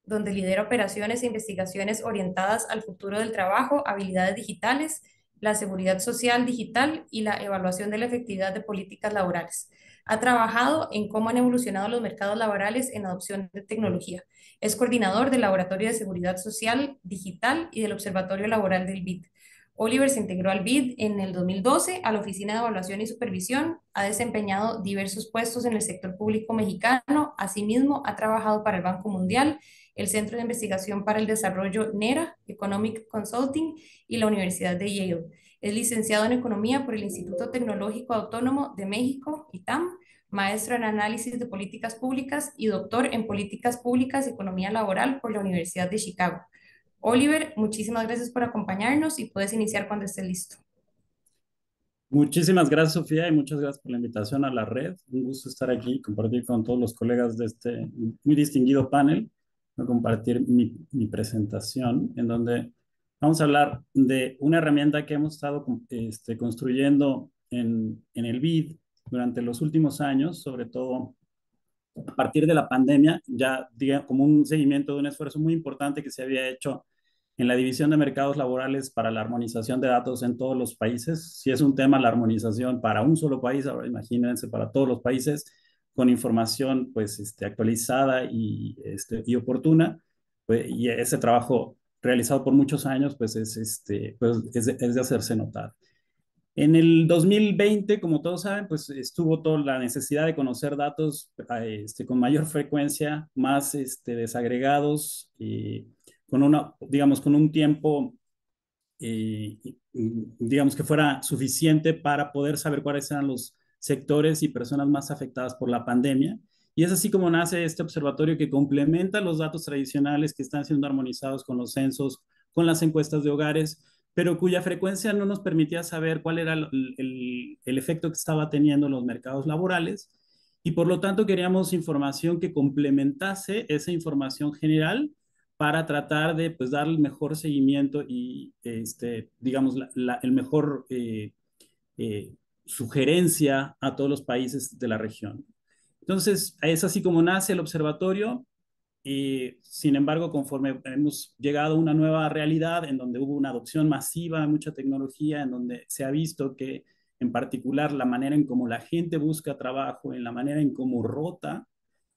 donde lidera operaciones e investigaciones orientadas al futuro del trabajo, habilidades digitales, la seguridad social digital y la evaluación de la efectividad de políticas laborales. Ha trabajado en cómo han evolucionado los mercados laborales en adopción de tecnología. Es coordinador del Laboratorio de Seguridad Social Digital y del Observatorio Laboral del BID. Oliver se integró al BID en el 2012 a la Oficina de Evaluación y Supervisión. Ha desempeñado diversos puestos en el sector público mexicano. Asimismo, ha trabajado para el Banco Mundial, el Centro de Investigación para el Desarrollo NERA, Economic Consulting y la Universidad de Yale. Es licenciado en Economía por el Instituto Tecnológico Autónomo de México, ITAM, maestro en Análisis de Políticas Públicas y doctor en Políticas Públicas y Economía Laboral por la Universidad de Chicago. Oliver, muchísimas gracias por acompañarnos y puedes iniciar cuando estés listo. Muchísimas gracias, Sofía, y muchas gracias por la invitación a la red. Un gusto estar aquí y compartir con todos los colegas de este muy distinguido panel. Voy a compartir mi presentación, en donde vamos a hablar de una herramienta que hemos estado construyendo en el BID durante los últimos años, sobre todo a partir de la pandemia, ya como un seguimiento de un esfuerzo muy importante que se había hecho en la División de Mercados Laborales para la armonización de datos en todos los países. Si es un tema la armonización para un solo país, ahora imagínense para todos los países, con información pues, actualizada y oportuna. Pues, y ese trabajo realizado por muchos años pues, es de hacerse notar. En el 2020, como todos saben, pues estuvo toda la necesidad de conocer datos con mayor frecuencia, más desagregados, digamos, con un tiempo, eh, digamos, que fuera suficiente para poder saber cuáles eran los sectores y personas más afectadas por la pandemia. Y es así como nace este observatorio que complementa los datos tradicionales que están siendo armonizados con los censos, con las encuestas de hogares, pero cuya frecuencia no nos permitía saber cuál era el efecto que estaba teniendo en los mercados laborales. Y por lo tanto queríamos información que complementase esa información general para tratar de pues, dar el mejor seguimiento y, digamos, el mejor eh, sugerencia a todos los países de la región. Entonces, es así como nace el observatorio. Y, sin embargo, conforme hemos llegado a una nueva realidad en donde hubo una adopción masiva de mucha tecnología, en donde se ha visto que, en particular, la manera en cómo la gente busca trabajo, en la manera en cómo rota,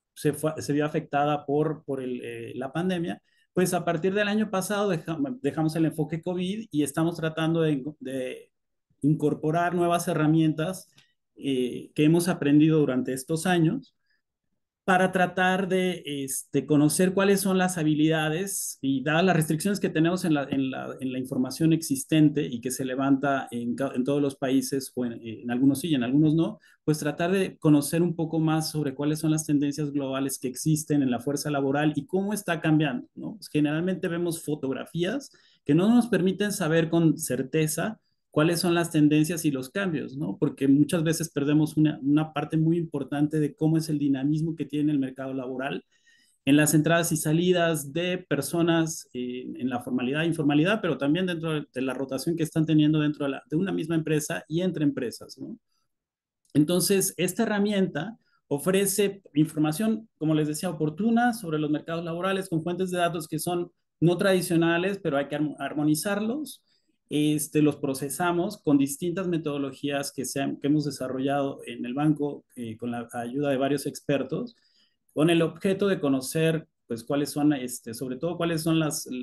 se vio afectada por la pandemia, pues a partir del año pasado dejamos el enfoque COVID y estamos tratando de incorporar nuevas herramientas que hemos aprendido durante estos años para tratar de conocer cuáles son las habilidades y dadas las restricciones que tenemos en la información existente y que se levanta en todos los países, o en algunos sí y en algunos no, pues tratar de conocer un poco más sobre cuáles son las tendencias globales que existen en la fuerza laboral y cómo está cambiando, ¿no? Pues generalmente vemos fotografías que no nos permiten saber con certeza cuáles son las tendencias y los cambios, ¿no? Porque muchas veces perdemos una parte muy importante de cómo es el dinamismo que tiene el mercado laboral en las entradas y salidas de personas en la formalidad e informalidad, pero también dentro de la rotación que están teniendo dentro de una misma empresa y entre empresas, ¿no? Entonces, esta herramienta ofrece información, como les decía, oportuna sobre los mercados laborales con fuentes de datos que son no tradicionales, pero hay que armonizarlos. Los procesamos con distintas metodologías que hemos desarrollado en el banco con la ayuda de varios expertos, con el objeto de conocer pues cuáles son, sobre todo cuáles son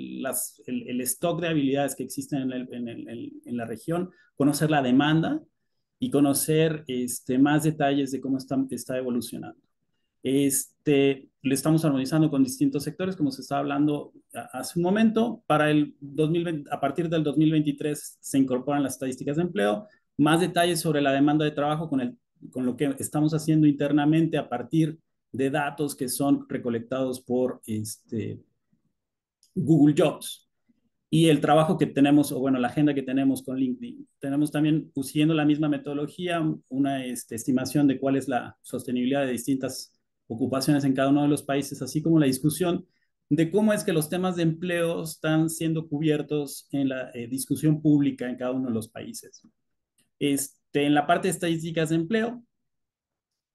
el stock de habilidades que existen en la región, conocer la demanda y conocer más detalles de cómo está evolucionando. Le estamos armonizando con distintos sectores, como se estaba hablando hace un momento. Para el 2020, a partir del 2023 se incorporan las estadísticas de empleo, más detalles sobre la demanda de trabajo con lo que estamos haciendo internamente a partir de datos que son recolectados por Google Jobs y el trabajo que tenemos, o bueno, la agenda que tenemos con LinkedIn. Tenemos también, siguiendo la misma metodología, una estimación de cuál es la sostenibilidad de distintas ocupaciones en cada uno de los países, así como la discusión de cómo es que los temas de empleo están siendo cubiertos en la discusión pública en cada uno de los países. En la parte de estadísticas de empleo,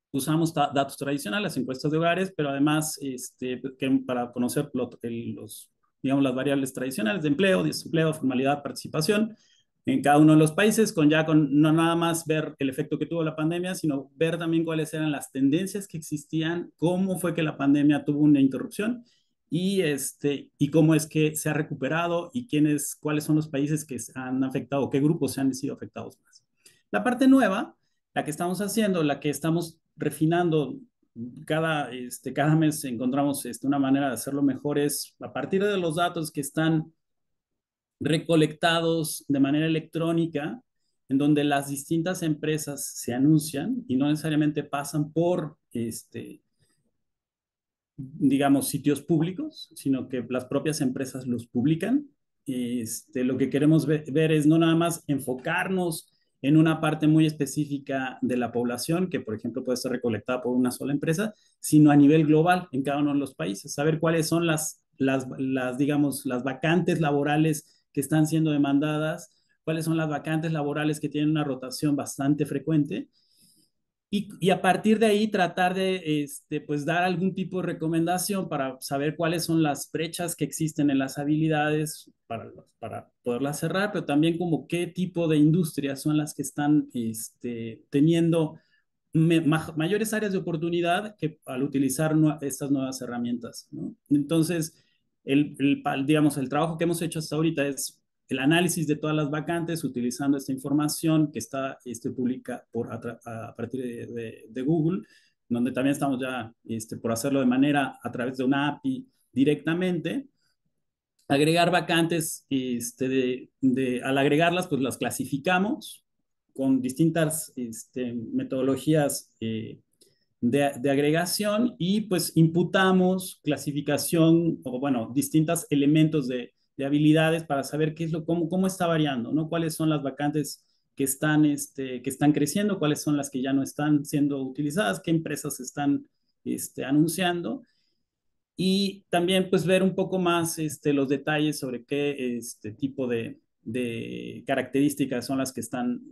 usamos datos tradicionales, encuestas de hogares, pero además para conocer digamos, las variables tradicionales de empleo, desempleo, formalidad, participación en cada uno de los países, con no nada más ver el efecto que tuvo la pandemia, sino ver también cuáles eran las tendencias que existían, cómo fue que la pandemia tuvo una interrupción y cómo es que se ha recuperado y cuáles son los países que se han afectado, qué grupos se han sido afectados más. La parte nueva, la que estamos haciendo, la que estamos refinando cada mes encontramos una manera de hacerlo mejor, es a partir de los datos que están recolectados de manera electrónica, en donde las distintas empresas se anuncian y no necesariamente pasan por, digamos, sitios públicos, sino que las propias empresas los publican. Lo que queremos ver es no nada más enfocarnos en una parte muy específica de la población, que por ejemplo puede ser recolectada por una sola empresa, sino a nivel global en cada uno de los países, saber cuáles son digamos, las vacantes laborales que están siendo demandadas, cuáles son las vacantes laborales que tienen una rotación bastante frecuente y a partir de ahí tratar de pues dar algún tipo de recomendación para saber cuáles son las brechas que existen en las habilidades para poderlas cerrar, pero también como qué tipo de industrias son las que están teniendo mayores áreas de oportunidad que al utilizar estas nuevas herramientas, ¿no? Entonces, digamos, el trabajo que hemos hecho hasta ahorita es el análisis de todas las vacantes utilizando esta información que está pública a partir de Google, donde también estamos ya por hacerlo de manera a través de una API directamente. Agregar vacantes, al agregarlas, pues las clasificamos con distintas metodologías de agregación y pues imputamos clasificación o bueno, distintos elementos de habilidades para saber cómo está variando, ¿no? Cuáles son las vacantes que están creciendo, cuáles son las que ya no están siendo utilizadas, qué empresas están anunciando. Y también pues ver un poco más los detalles sobre qué tipo de características son las que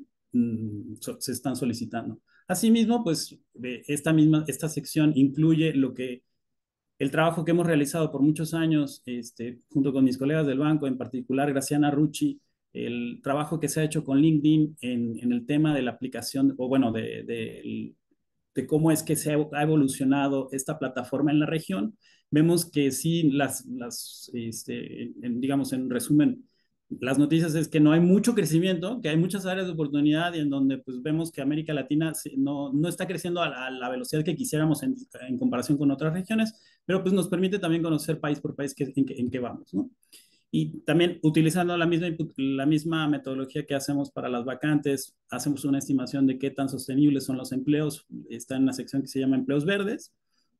se están solicitando. Asimismo, pues esta sección incluye el trabajo que hemos realizado por muchos años, junto con mis colegas del banco, en particular Graciana Rucci, el trabajo que se ha hecho con LinkedIn en el tema de la aplicación, o bueno, de cómo es que ha evolucionado esta plataforma en la región. Vemos que sí, digamos, en resumen, las noticias es que no hay mucho crecimiento, que hay muchas áreas de oportunidad y en donde pues vemos que América Latina no está creciendo a la velocidad que quisiéramos en comparación con otras regiones, pero pues nos permite también conocer país por país en qué vamos, ¿no? Y también utilizando la misma metodología que hacemos para las vacantes, hacemos una estimación de qué tan sostenibles son los empleos. Está en una sección que se llama empleos verdes.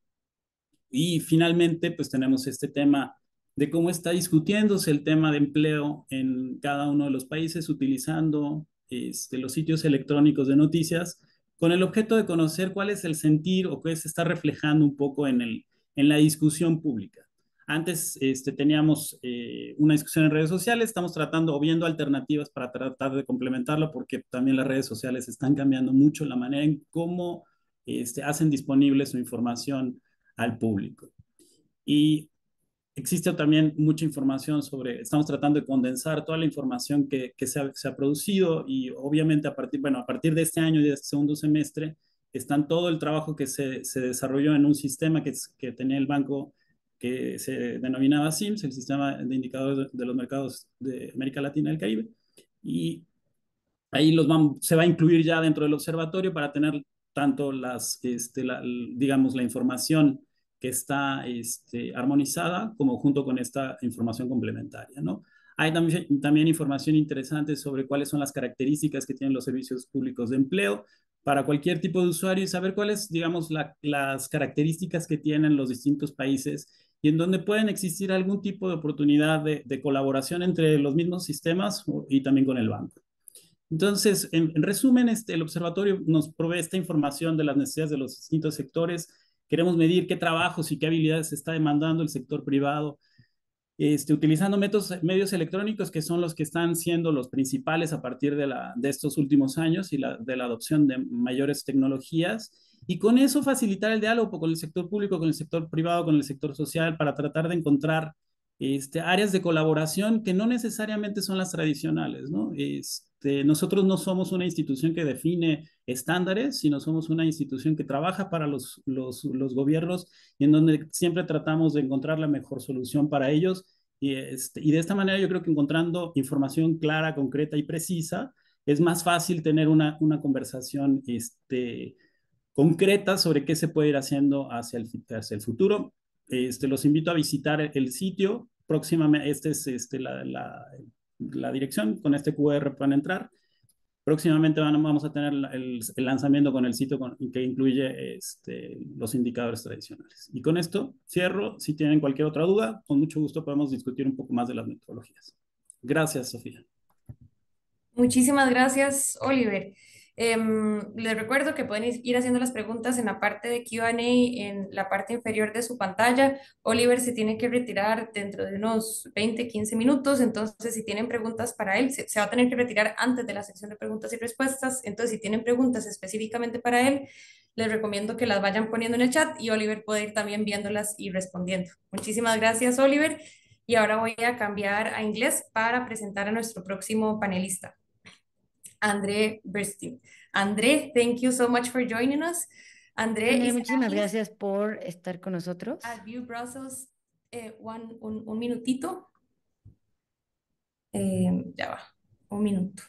Y finalmente, pues tenemos este tema de cómo está discutiéndose el tema de empleo en cada uno de los países utilizando los sitios electrónicos de noticias con el objeto de conocer cuál es el sentir o qué se está reflejando un poco en la discusión pública. Antes teníamos una discusión en redes sociales, estamos tratando o viendo alternativas para tratar de complementarlo porque también las redes sociales están cambiando mucho la manera en cómo hacen disponible su información al público. Y existe también mucha información estamos tratando de condensar toda la información que se ha producido y obviamente a partir de este año y de este segundo semestre están todo el trabajo que se desarrolló en un sistema que tenía el banco que se denominaba SIMS, el Sistema de Indicadores de los Mercados de América Latina y el Caribe. Y ahí se va a incluir ya dentro del observatorio para tener tanto digamos, la información que está armonizada como junto con esta información complementaria, ¿no? Hay también información interesante sobre cuáles son las características que tienen los servicios públicos de empleo para cualquier tipo de usuario y saber cuáles, digamos, las características que tienen los distintos países y en donde pueden existir algún tipo de oportunidad de colaboración entre los mismos sistemas y también con el banco. Entonces, en resumen, el observatorio nos provee esta información de las necesidades de los distintos sectores. Queremos medir qué trabajos y qué habilidades está demandando el sector privado, utilizando medios electrónicos que son los que están siendo los principales a partir de estos últimos años y de la adopción de mayores tecnologías. y con eso facilitar el diálogo con el sector público, con el sector privado, con el sector social, para tratar de encontrar áreas de colaboración que no necesariamente son las tradicionales, ¿no? Nosotros no somos una institución que define estándares, sino somos una institución que trabaja para los gobiernos y en donde siempre tratamos de encontrar la mejor solución para ellos. Y de esta manera yo creo que encontrando información clara, concreta y precisa, es más fácil tener una conversación concreta sobre qué se puede ir haciendo hacia el futuro. Los invito a visitar el sitio. Próximamente, esta es la dirección, con este QR pueden entrar. Próximamente vamos a tener el lanzamiento con el sitio que incluye los indicadores tradicionales. Y con esto cierro. Si tienen cualquier otra duda, con mucho gusto podemos discutir un poco más de las metodologías. Gracias, Sofía. Muchísimas gracias, Oliver. Les recuerdo que pueden ir haciendo las preguntas en la parte de Q&A en la parte inferior de su pantalla. Oliver se tiene que retirar dentro de unos 20, 15 minutos, entonces si tienen preguntas para él, se va a tener que retirar antes de la sección de preguntas y respuestas. Entonces, si tienen preguntas específicamente para él, les recomiendo que las vayan poniendo en el chat y Oliver puede ir también viéndolas y respondiendo. Muchísimas gracias, Oliver. Y ahora voy a cambiar a inglés para presentar a nuestro próximo panelista. André Burstein. André, thank you so much for joining us. André is muchísimas gracias por estar con nosotros. at View Brussels. Un minutito. Ya va, un minuto.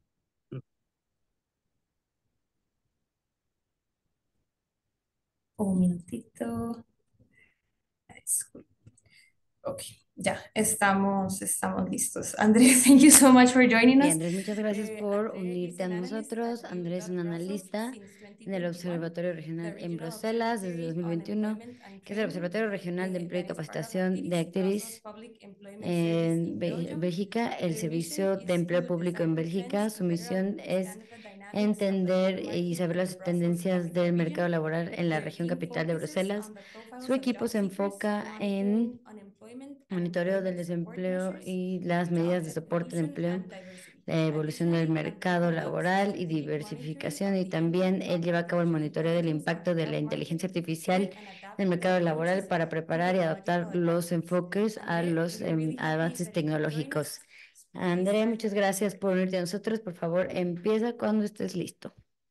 Un minutito. Disculpe. Ok, ya, estamos listos. Andrés, thank you so much for joining us. Andrés, muchas gracias por André is unirte a an analyst nosotros. at Andrés es un Brussels analista since en el 2021, Observatorio the Regional en Regional Bruselas desde Observatory on 2021, Employment and que es el Training, Observatorio Regional de Empleo y that is part of Capacitación de Brussels Actiris Public Employment Service en in Belgium. Bélgica, el Their mission Servicio de is Empleo to Público en decipher Bélgica. trends Su and better misión es understand the dynamics of the labor entender y market saber in the las Brussels tendencias capital del region. mercado laboral en la Their región team capital de focuses Bruselas. on the Su profiles of equipo job se seekers, enfoca en monitoring unemployment and monitoreo del employment support desempleo measures, y las medidas de job soporte de evolution empleo, and diversity. la evolución del Additionally, André mercado conducts laboral y strategic monitoring diversificación, of y the también impact él of lleva a cabo el artificial monitoreo del intelligence on the impacto de la job market inteligencia to artificial pivot and en el adapt mercado laboral approaches para to preparar y adaptar technological los advancements. enfoques a André, los we're really happy avances that you could join tecnológicos. us. Please André, start muchas whenever gracias you're por ready. unirte a nosotros. Por favor, empieza cuando estés listo.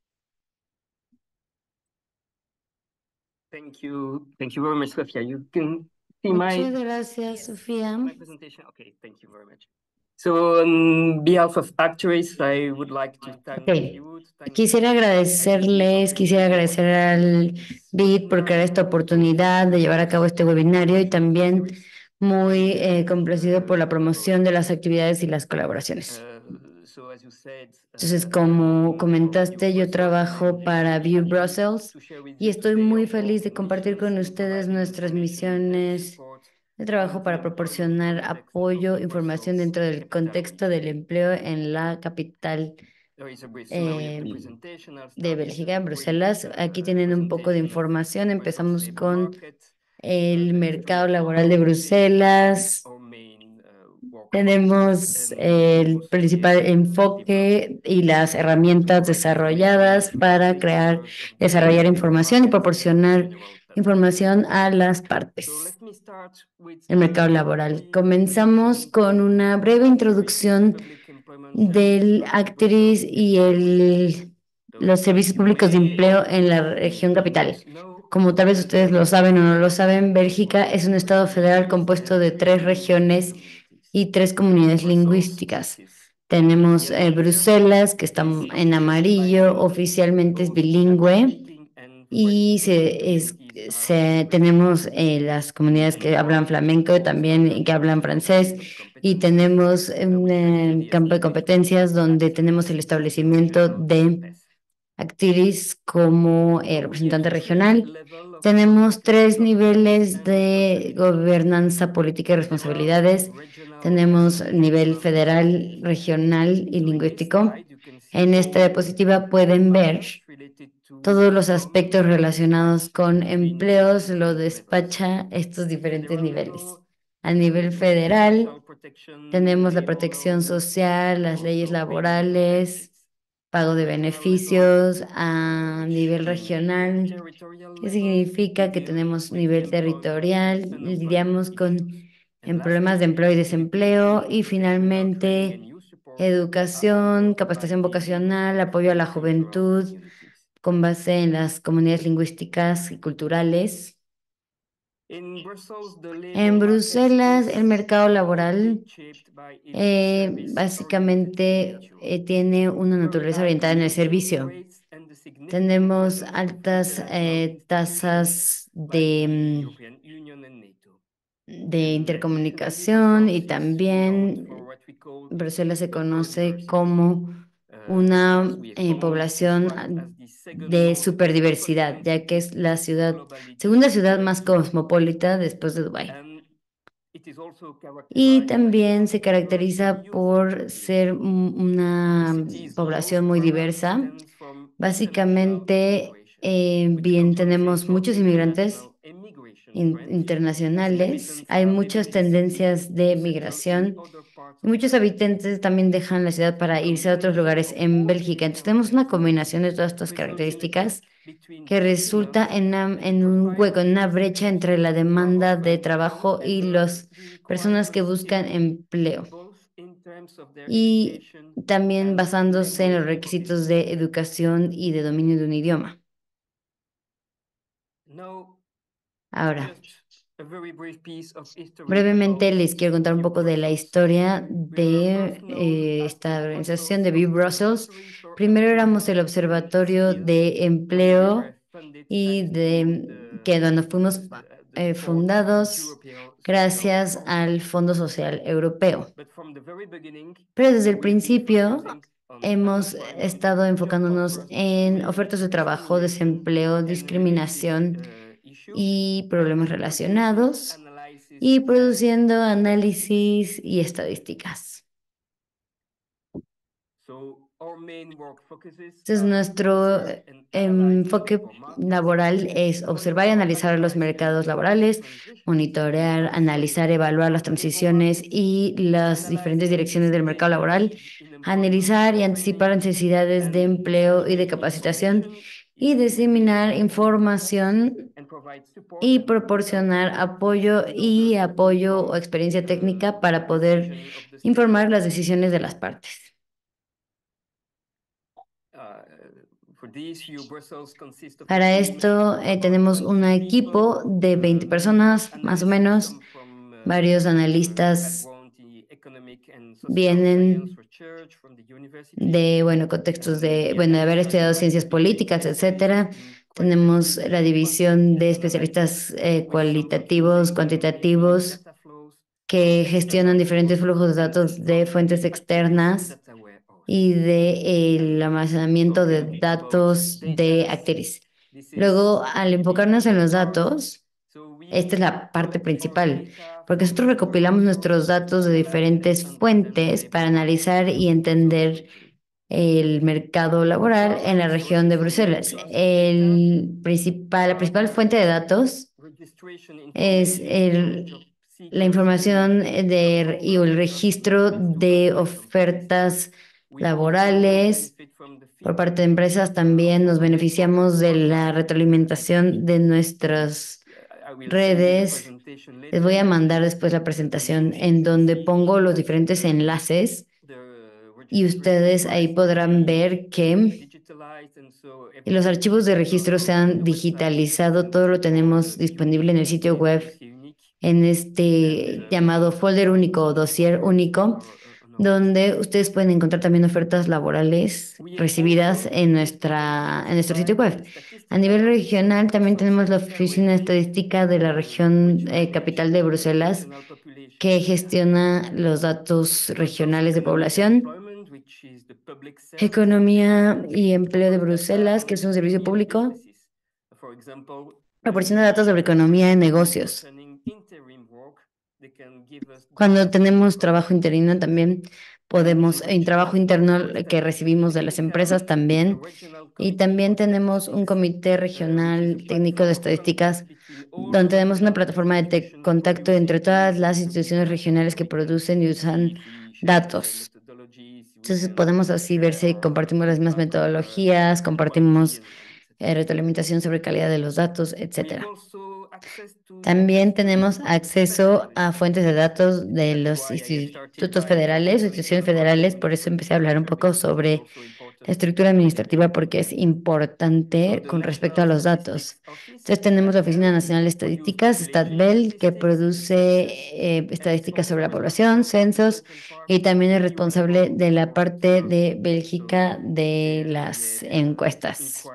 Thank you. Thank you very much, Sofia. You can see Muchas gracias, Yes. Sofía. my presentation. Okay, thank you very much. So on behalf of Actuaries, I would like to thank Ok. you. Quisiera agradecer al BID por crear esta oportunidad de llevar a cabo este webinario, y también muy complacido por la promoción de las actividades y las colaboraciones. Entonces, como comentaste, yo trabajo para View Brussels y estoy muy feliz de compartir con ustedes nuestras misiones de trabajo para proporcionar apoyo, información dentro del contexto del empleo en la capital de Bélgica, en Bruselas. Aquí tienen un poco de información. Empezamos con el mercado laboral de Bruselas. Tenemos el principal enfoque y las herramientas desarrolladas para desarrollar información y proporcionar información a las partes. El mercado laboral. Comenzamos con una breve introducción del Actris y los servicios públicos de empleo en la región capital. Como tal vez ustedes lo saben o no lo saben, Bélgica es un estado federal compuesto de 3 regiones y 3 comunidades lingüísticas. Tenemos Bruselas, que está en amarillo, oficialmente es bilingüe, y tenemos las comunidades que hablan flamenco, también que hablan francés, y tenemos un campo de competencias donde tenemos el establecimiento de Actiris como representante regional. Tenemos 3 niveles de gobernanza política y responsabilidades. Tenemos nivel federal, regional y lingüístico. En esta diapositiva pueden ver todos los aspectos relacionados con empleos, lo despacha estos diferentes niveles. A nivel federal, tenemos la protección social, las leyes laborales, pago de beneficios a nivel regional, que significa que tenemos nivel territorial, lidiamos con en problemas de empleo y desempleo y finalmente educación, capacitación vocacional, apoyo a la juventud con base en las comunidades lingüísticas y culturales. En Bruselas, el mercado laboral básicamente tiene una naturaleza orientada en el servicio. Tenemos altas tasas de intercomunicación y también Bruselas se conoce como una población de superdiversidad, ya que es la segunda ciudad más cosmopolita después de Dubái. Y también se caracteriza por ser una población muy diversa. Básicamente, bien, tenemos muchos inmigrantes internacionales, hay muchas tendencias de migración. Muchos habitantes también dejan la ciudad para irse a otros lugares en Bélgica. Entonces tenemos una combinación de todas estas características que resulta en un hueco, en una brecha entre la demanda de trabajo y las personas que buscan empleo. Y también basándose en los requisitos de educación y de dominio de un idioma. Ahora, brevemente les quiero contar un poco de la historia de esta organización de View Brussels. Primero éramos el Observatorio de Empleo y que donde fuimos fundados gracias al Fondo Social Europeo. Pero desde el principio hemos estado enfocándonos en ofertas de trabajo, desempleo, discriminación y problemas relacionados y produciendo análisis y estadísticas. Entonces, nuestro enfoque laboral es observar y analizar los mercados laborales, monitorear, analizar, evaluar las transiciones y las diferentes direcciones del mercado laboral, analizar y anticipar necesidades de empleo y de capacitación y diseminar información y proporcionar apoyo o experiencia técnica para poder informar las decisiones de las partes. Para esto tenemos un equipo de 20 personas, más o menos. Varios analistas vienen de, bueno, contextos de, bueno, de haber estudiado ciencias políticas, etcétera. Tenemos la división de especialistas cualitativos, cuantitativos, que gestionan diferentes flujos de datos de fuentes externas y del almacenamiento de datos de Acteris. Luego, al enfocarnos en los datos, esta es la parte principal, porque nosotros recopilamos nuestros datos de diferentes fuentes para analizar y entender el mercado laboral en la región de Bruselas. La principal fuente de datos es la información y el registro de ofertas laborales por parte de empresas. También nos beneficiamos de la retroalimentación de nuestras redes. Les voy a mandar después la presentación en donde pongo los diferentes enlaces y ustedes ahí podrán ver que los archivos de registro se han digitalizado. Todo lo tenemos disponible en el sitio web en este llamado folder único o dossier único, donde ustedes pueden encontrar también ofertas laborales recibidas en nuestro sitio web. A nivel regional también tenemos la Oficina Estadística de la región capital de Bruselas, que gestiona los datos regionales de población, Economía y Empleo de Bruselas, que es un servicio público, proporciona datos sobre economía y negocios. Cuando tenemos trabajo interino también podemos, en trabajo interno que recibimos de las empresas también, y también tenemos un comité regional técnico de estadísticas donde tenemos una plataforma contacto entre todas las instituciones regionales que producen y usan datos. Entonces podemos así ver si compartimos las mismas metodologías, compartimos retroalimentación sobre calidad de los datos, etcétera. También tenemos acceso a fuentes de datos de los institutos federales o instituciones federales, por eso empecé a hablar un poco sobre la estructura administrativa porque es importante con respecto a los datos. Entonces tenemos la Oficina Nacional de Estadísticas, StatBel, que produce estadísticas sobre la población, censos, y también es responsable de la parte de Bélgica de las encuestas.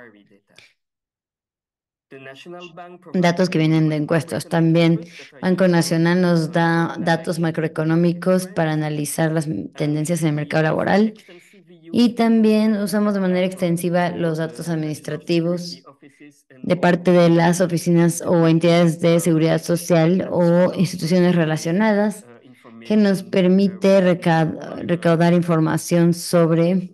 Datos que vienen de encuestas. También Banco Nacional nos da datos macroeconómicos para analizar las tendencias en el mercado laboral. Y también usamos de manera extensiva los datos administrativos de parte de las oficinas o entidades de seguridad social o instituciones relacionadas que nos permite recaudar información sobre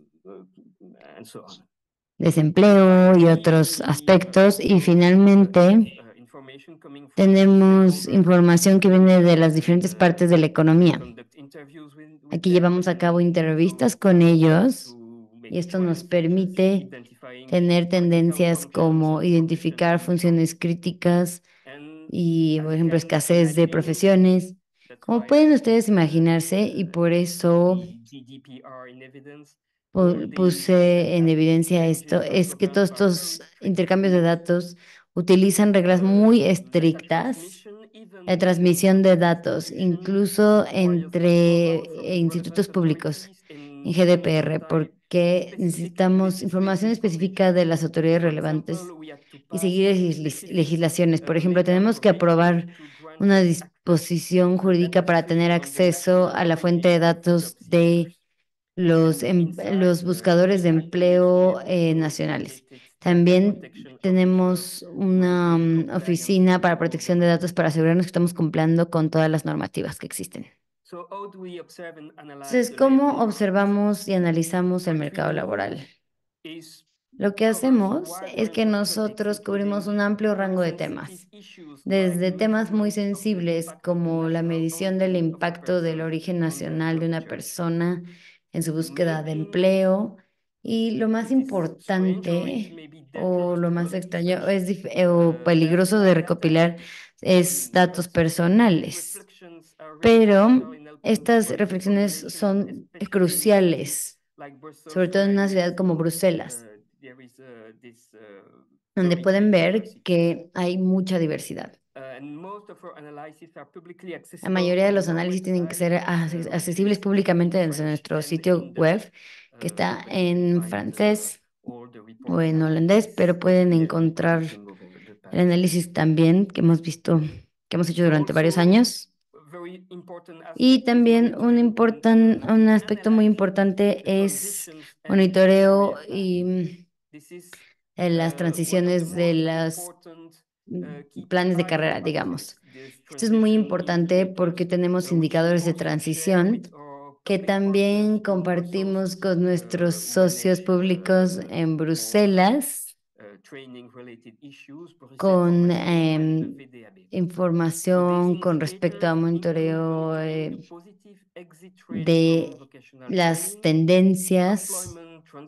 desempleo y otros aspectos. Y finalmente tenemos información que viene de las diferentes partes de la economía. Aquí llevamos a cabo entrevistas con ellos y esto nos permite tener tendencias como identificar funciones críticas y, por ejemplo, escasez de profesiones. Como pueden ustedes imaginarse, y por eso puse en evidencia esto, es que todos estos intercambios de datos utilizan reglas muy estrictas de transmisión de datos, incluso entre institutos públicos en GDPR, porque necesitamos información específica de las autoridades relevantes y seguir legislaciones. Por ejemplo, tenemos que aprobar una disposición jurídica para tener acceso a la fuente de datos de los buscadores de empleo nacionales. También tenemos una oficina para protección de datos para asegurarnos que estamos cumpliendo con todas las normativas que existen. Entonces, ¿cómo observamos y analizamos el mercado laboral? Lo que hacemos es que nosotros cubrimos un amplio rango de temas, desde temas muy sensibles como la medición del impacto del origen nacional de una persona en su búsqueda de empleo, y lo más importante o lo más extraño o peligroso de recopilar es datos personales. Pero estas reflexiones son cruciales, sobre todo en una ciudad como Bruselas, donde pueden ver que hay mucha diversidad. La mayoría de los análisis tienen que ser accesibles públicamente desde nuestro sitio web, que está en francés o en holandés, pero pueden encontrar el análisis también que hemos visto, que hemos hecho durante varios años. Y también un aspecto muy importante es monitoreo y las transiciones de los planes de carrera, digamos. Esto es muy importante porque tenemos indicadores de transición que también compartimos con nuestros socios públicos en Bruselas, con información con respecto a monitoreo de las tendencias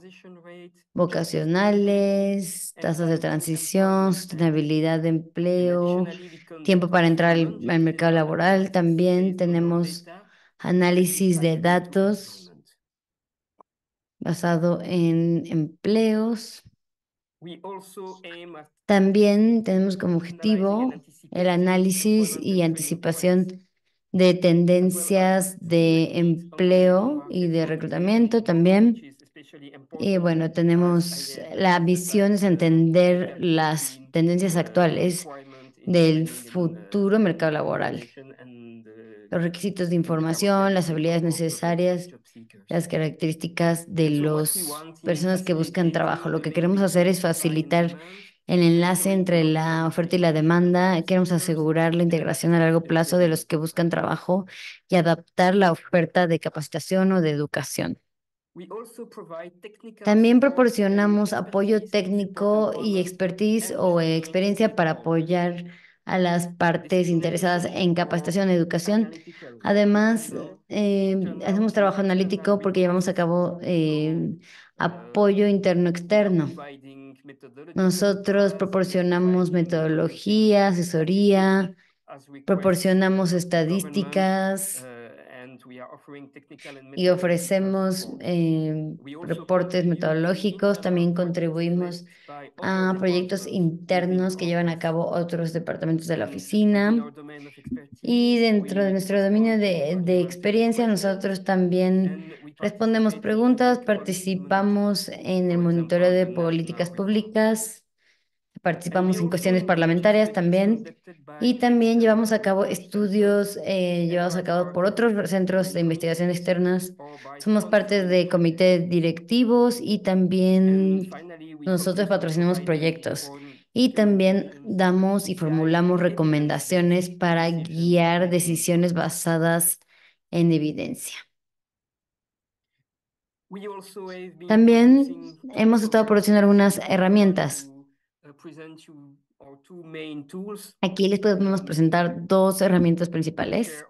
vocacionales, tasas de transición, sostenibilidad de empleo, tiempo para entrar al mercado laboral. También tenemos análisis de datos basado en empleos. También tenemos como objetivo el análisis y anticipación de tendencias de empleo y de reclutamiento también. Y bueno, tenemos la visión es entender las tendencias actuales del futuro mercado laboral, los requisitos de información, las habilidades necesarias, las características de las personas que buscan trabajo. Lo que queremos hacer es facilitar el enlace entre la oferta y la demanda. Queremos asegurar la integración a largo plazo de los que buscan trabajo y adaptar la oferta de capacitación o de educación. También proporcionamos apoyo técnico y expertise o experiencia para apoyar a las partes interesadas en capacitación y educación. Además, hacemos trabajo analítico porque llevamos a cabo apoyo interno-externo. Nosotros proporcionamos metodología, asesoría, proporcionamos estadísticas y ofrecemos reportes metodológicos. También contribuimos a proyectos internos que llevan a cabo otros departamentos de la oficina. Y dentro de nuestro dominio de experiencia, nosotros también respondemos preguntas, participamos en el monitoreo de políticas públicas, participamos en cuestiones parlamentarias también. Y también llevamos a cabo estudios llevados a cabo por otros centros de investigación externas. Somos parte de comités directivos y también nosotros patrocinamos proyectos. Y también damos y formulamos recomendaciones para guiar decisiones basadas en evidencia. También hemos estado produciendo algunas herramientas. Aquí les podemos presentar dos herramientas principales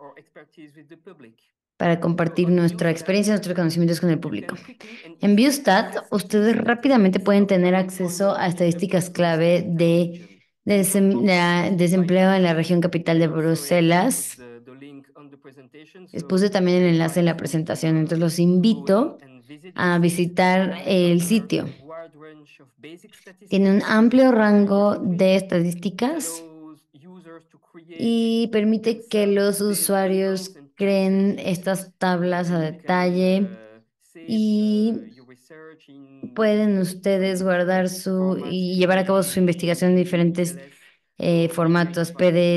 para compartir nuestra experiencia y nuestros conocimientos con el público. En Biostat, ustedes rápidamente pueden tener acceso a estadísticas clave de desempleo en la región capital de Bruselas. Les puse también el enlace en la presentación, entonces los invito a visitar el sitio. Tiene un amplio rango de estadísticas y permite que los usuarios creen estas tablas a detalle y pueden ustedes guardar y llevar a cabo su investigación en diferentes formatos,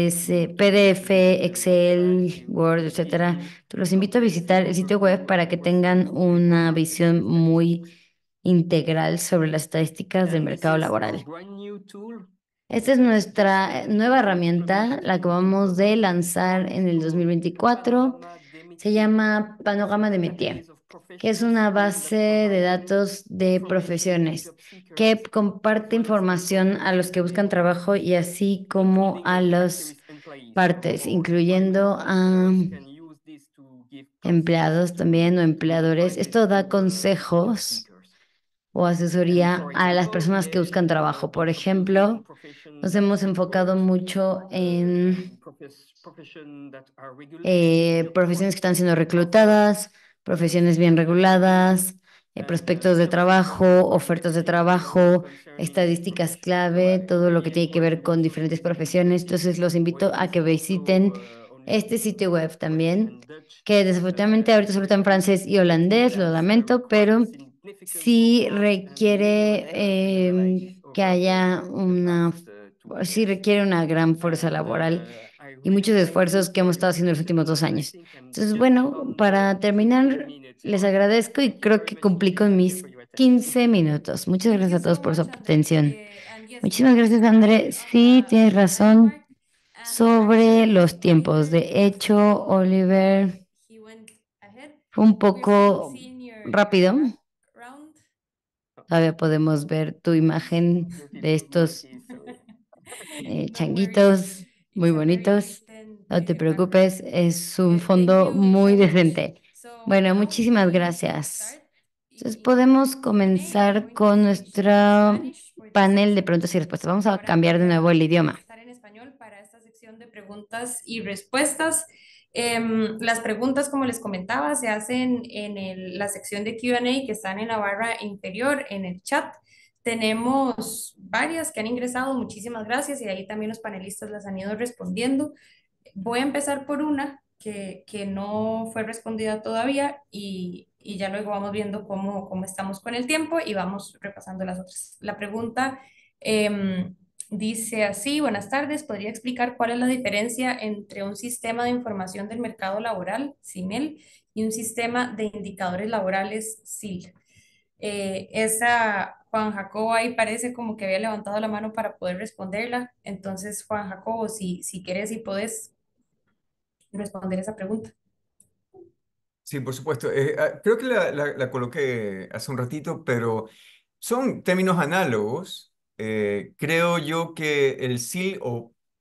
PDF, Excel, Word, etcétera. Los invito a visitar el sitio web para que tengan una visión muy integral sobre las estadísticas del mercado laboral. Esta es nuestra nueva herramienta, la que vamos de lanzar en el 2024. Se llama Panorama de Métier, que es una base de datos de profesiones que comparte información a los que buscan trabajo y así como a las partes, incluyendo a empleados también o empleadores. Esto da consejos o asesoría a las personas que buscan trabajo. Por ejemplo, nos hemos enfocado mucho en profesiones que están siendo reclutadas, profesiones bien reguladas, prospectos de trabajo, ofertas de trabajo, estadísticas clave, todo lo que tiene que ver con diferentes profesiones. Entonces, los invito a que visiten este sitio web también, que desafortunadamente ahorita solo está en francés y holandés, lo lamento, pero sí requiere que haya sí requiere una gran fuerza laboral y muchos esfuerzos que hemos estado haciendo los últimos 2 años. Entonces, bueno, para terminar, les agradezco y creo que cumplí con mis 15 minutos. Muchas Thank you gracias a todos so por much, su atención. And yes, we Muchísimas are gracias, just André. on Sí, tienes the time razón mark. And sobre actually, los tiempos. Oliver De just a hecho, little, Oliver he went ahead. fue un We're still poco seeing your rápido. background. Todavía podemos ver tu imagen de estos Don't worry, changuitos muy it's a very bonitos. decent No te background. preocupes, es un Thank fondo you muy so much. decente. So Bueno, now muchísimas we can gracias. start Entonces in podemos our Q&A. I'm comenzar going to con switch to nuestro Spanish for this panel de section. preguntas y respuestas. Vamos a Ahora cambiar de voy nuevo el a idioma. estar en español para esta sección de preguntas y respuestas. Las preguntas, como les comentaba, se hacen en la sección de Q&A que están en la barra inferior en el chat. Tenemos varias que han ingresado, muchísimas gracias, y ahí también los panelistas las han ido respondiendo. Voy a empezar por una que no fue respondida todavía y ya luego vamos viendo cómo estamos con el tiempo y vamos repasando las otras. La pregunta dice así: buenas tardes, ¿podría explicar cuál es la diferencia entre un sistema de información del mercado laboral, CIMEL, y un sistema de indicadores laborales, SIL? Juan Jacobo ahí parece como que había levantado la mano para poder responderla. Entonces, Juan Jacobo, si quieres y puedes responder esa pregunta. Sí, por supuesto. Creo que la coloqué hace un ratito, pero son términos análogos. Creo yo que el SIL o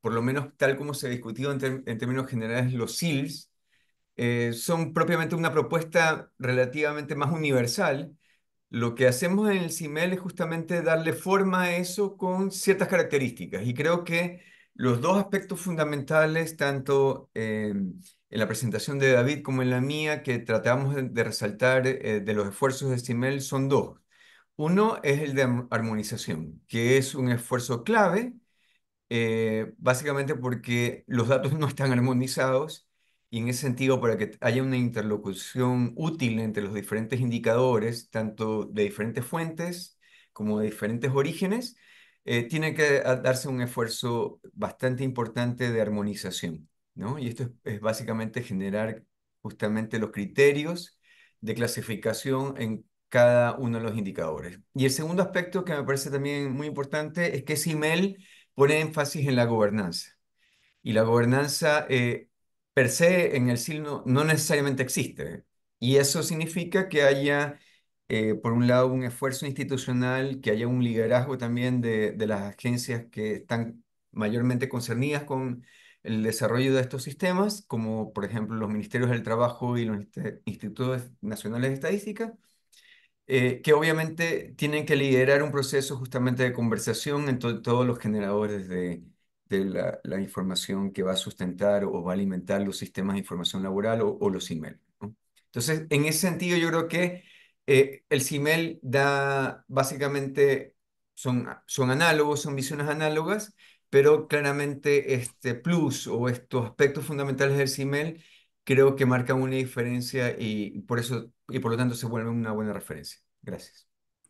por lo menos tal como se ha discutido en términos generales, los SEALs, son propiamente una propuesta relativamente más universal. Lo que hacemos en el CIMEL es justamente darle forma a eso con ciertas características. Y creo que los dos aspectos fundamentales, tanto en la presentación de David como en la mía, que tratamos de resaltar de los esfuerzos de CIMEL, son dos. Uno es el de armonización, que es un esfuerzo clave básicamente porque los datos no están armonizados y en ese sentido para que haya una interlocución útil entre los diferentes indicadores, tanto de diferentes fuentes como de diferentes orígenes, tiene que darse un esfuerzo bastante importante de armonización, ¿no? Y esto es básicamente generar justamente los criterios de clasificación en cada uno de los indicadores. Y el segundo aspecto que me parece también muy importante es que CIMEL pone énfasis en la gobernanza. Y la gobernanza per se en el SIL no necesariamente existe. Y eso significa que haya, por un lado, un esfuerzo institucional, que haya un liderazgo también de las agencias que están mayormente concernidas con el desarrollo de estos sistemas, como por ejemplo los Ministerios del Trabajo y los Institutos Nacionales de Estadística que obviamente tienen que liderar un proceso justamente de conversación entre todos los generadores de la información que va a sustentar o va a alimentar los sistemas de información laboral o los email, ¿no? Entonces, en ese sentido, yo creo que el CIMEL da básicamente, son análogos, son visiones análogas, pero claramente este plus o estos aspectos fundamentales del CIMEL creo que marcan una diferencia y por eso y por lo tanto se vuelve una buena referencia. Gracias.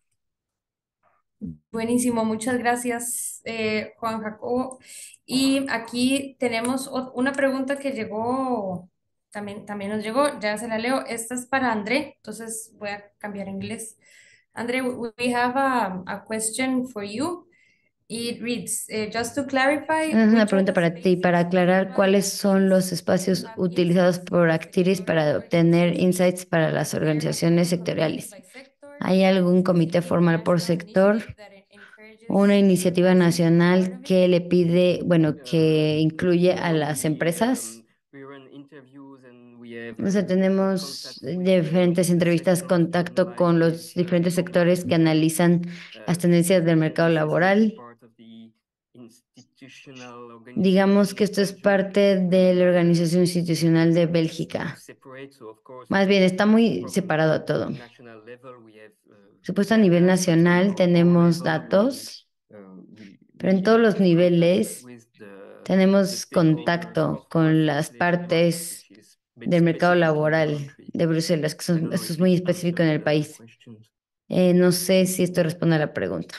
Buenísimo, muchas gracias, Juan Jacobo. Y aquí tenemos una pregunta que llegó, también nos llegó, ya se la leo. Esta es para André, entonces voy a cambiar a inglés. André, we have a question for you. It reads, just to clarify, Es una which are pregunta the para ti, para spaces aclarar cuáles utilized son los espacios to have utilizados insights por for Actiris sectoral para obtener organizations. insights para las Is there like a organizaciones council of state sectoriales. by sector, ¿Hay a algún comité specific formal por national sector? initiative that Una encourages iniciativa us to be part nacional of it? que le pide, bueno, que incluye a No, las empresas. we run interviews and we have O sea, tenemos contacts with diferentes the entrevistas, sectors to contacto con los analyze diferentes sectores que opportunities. analizan las tendencias del mercado This is like laboral. part of the institutional Digamos organization que of esto es Belgium. parte de la organización institucional de Bélgica. Separate, so of course, Más bien, está muy from separado a todo. national level, we have Supuesto, a nivel data, but nacional on our tenemos level, datos, pero en we todos los have contact niveles with the tenemos stakeholders contacto of con las Brussels Labor Market, partes which is a bit del mercado specific in the laboral country. de Bruselas, que I don't know esto if es muy it específico en answered el the país. question. No sé si esto responde a la pregunta.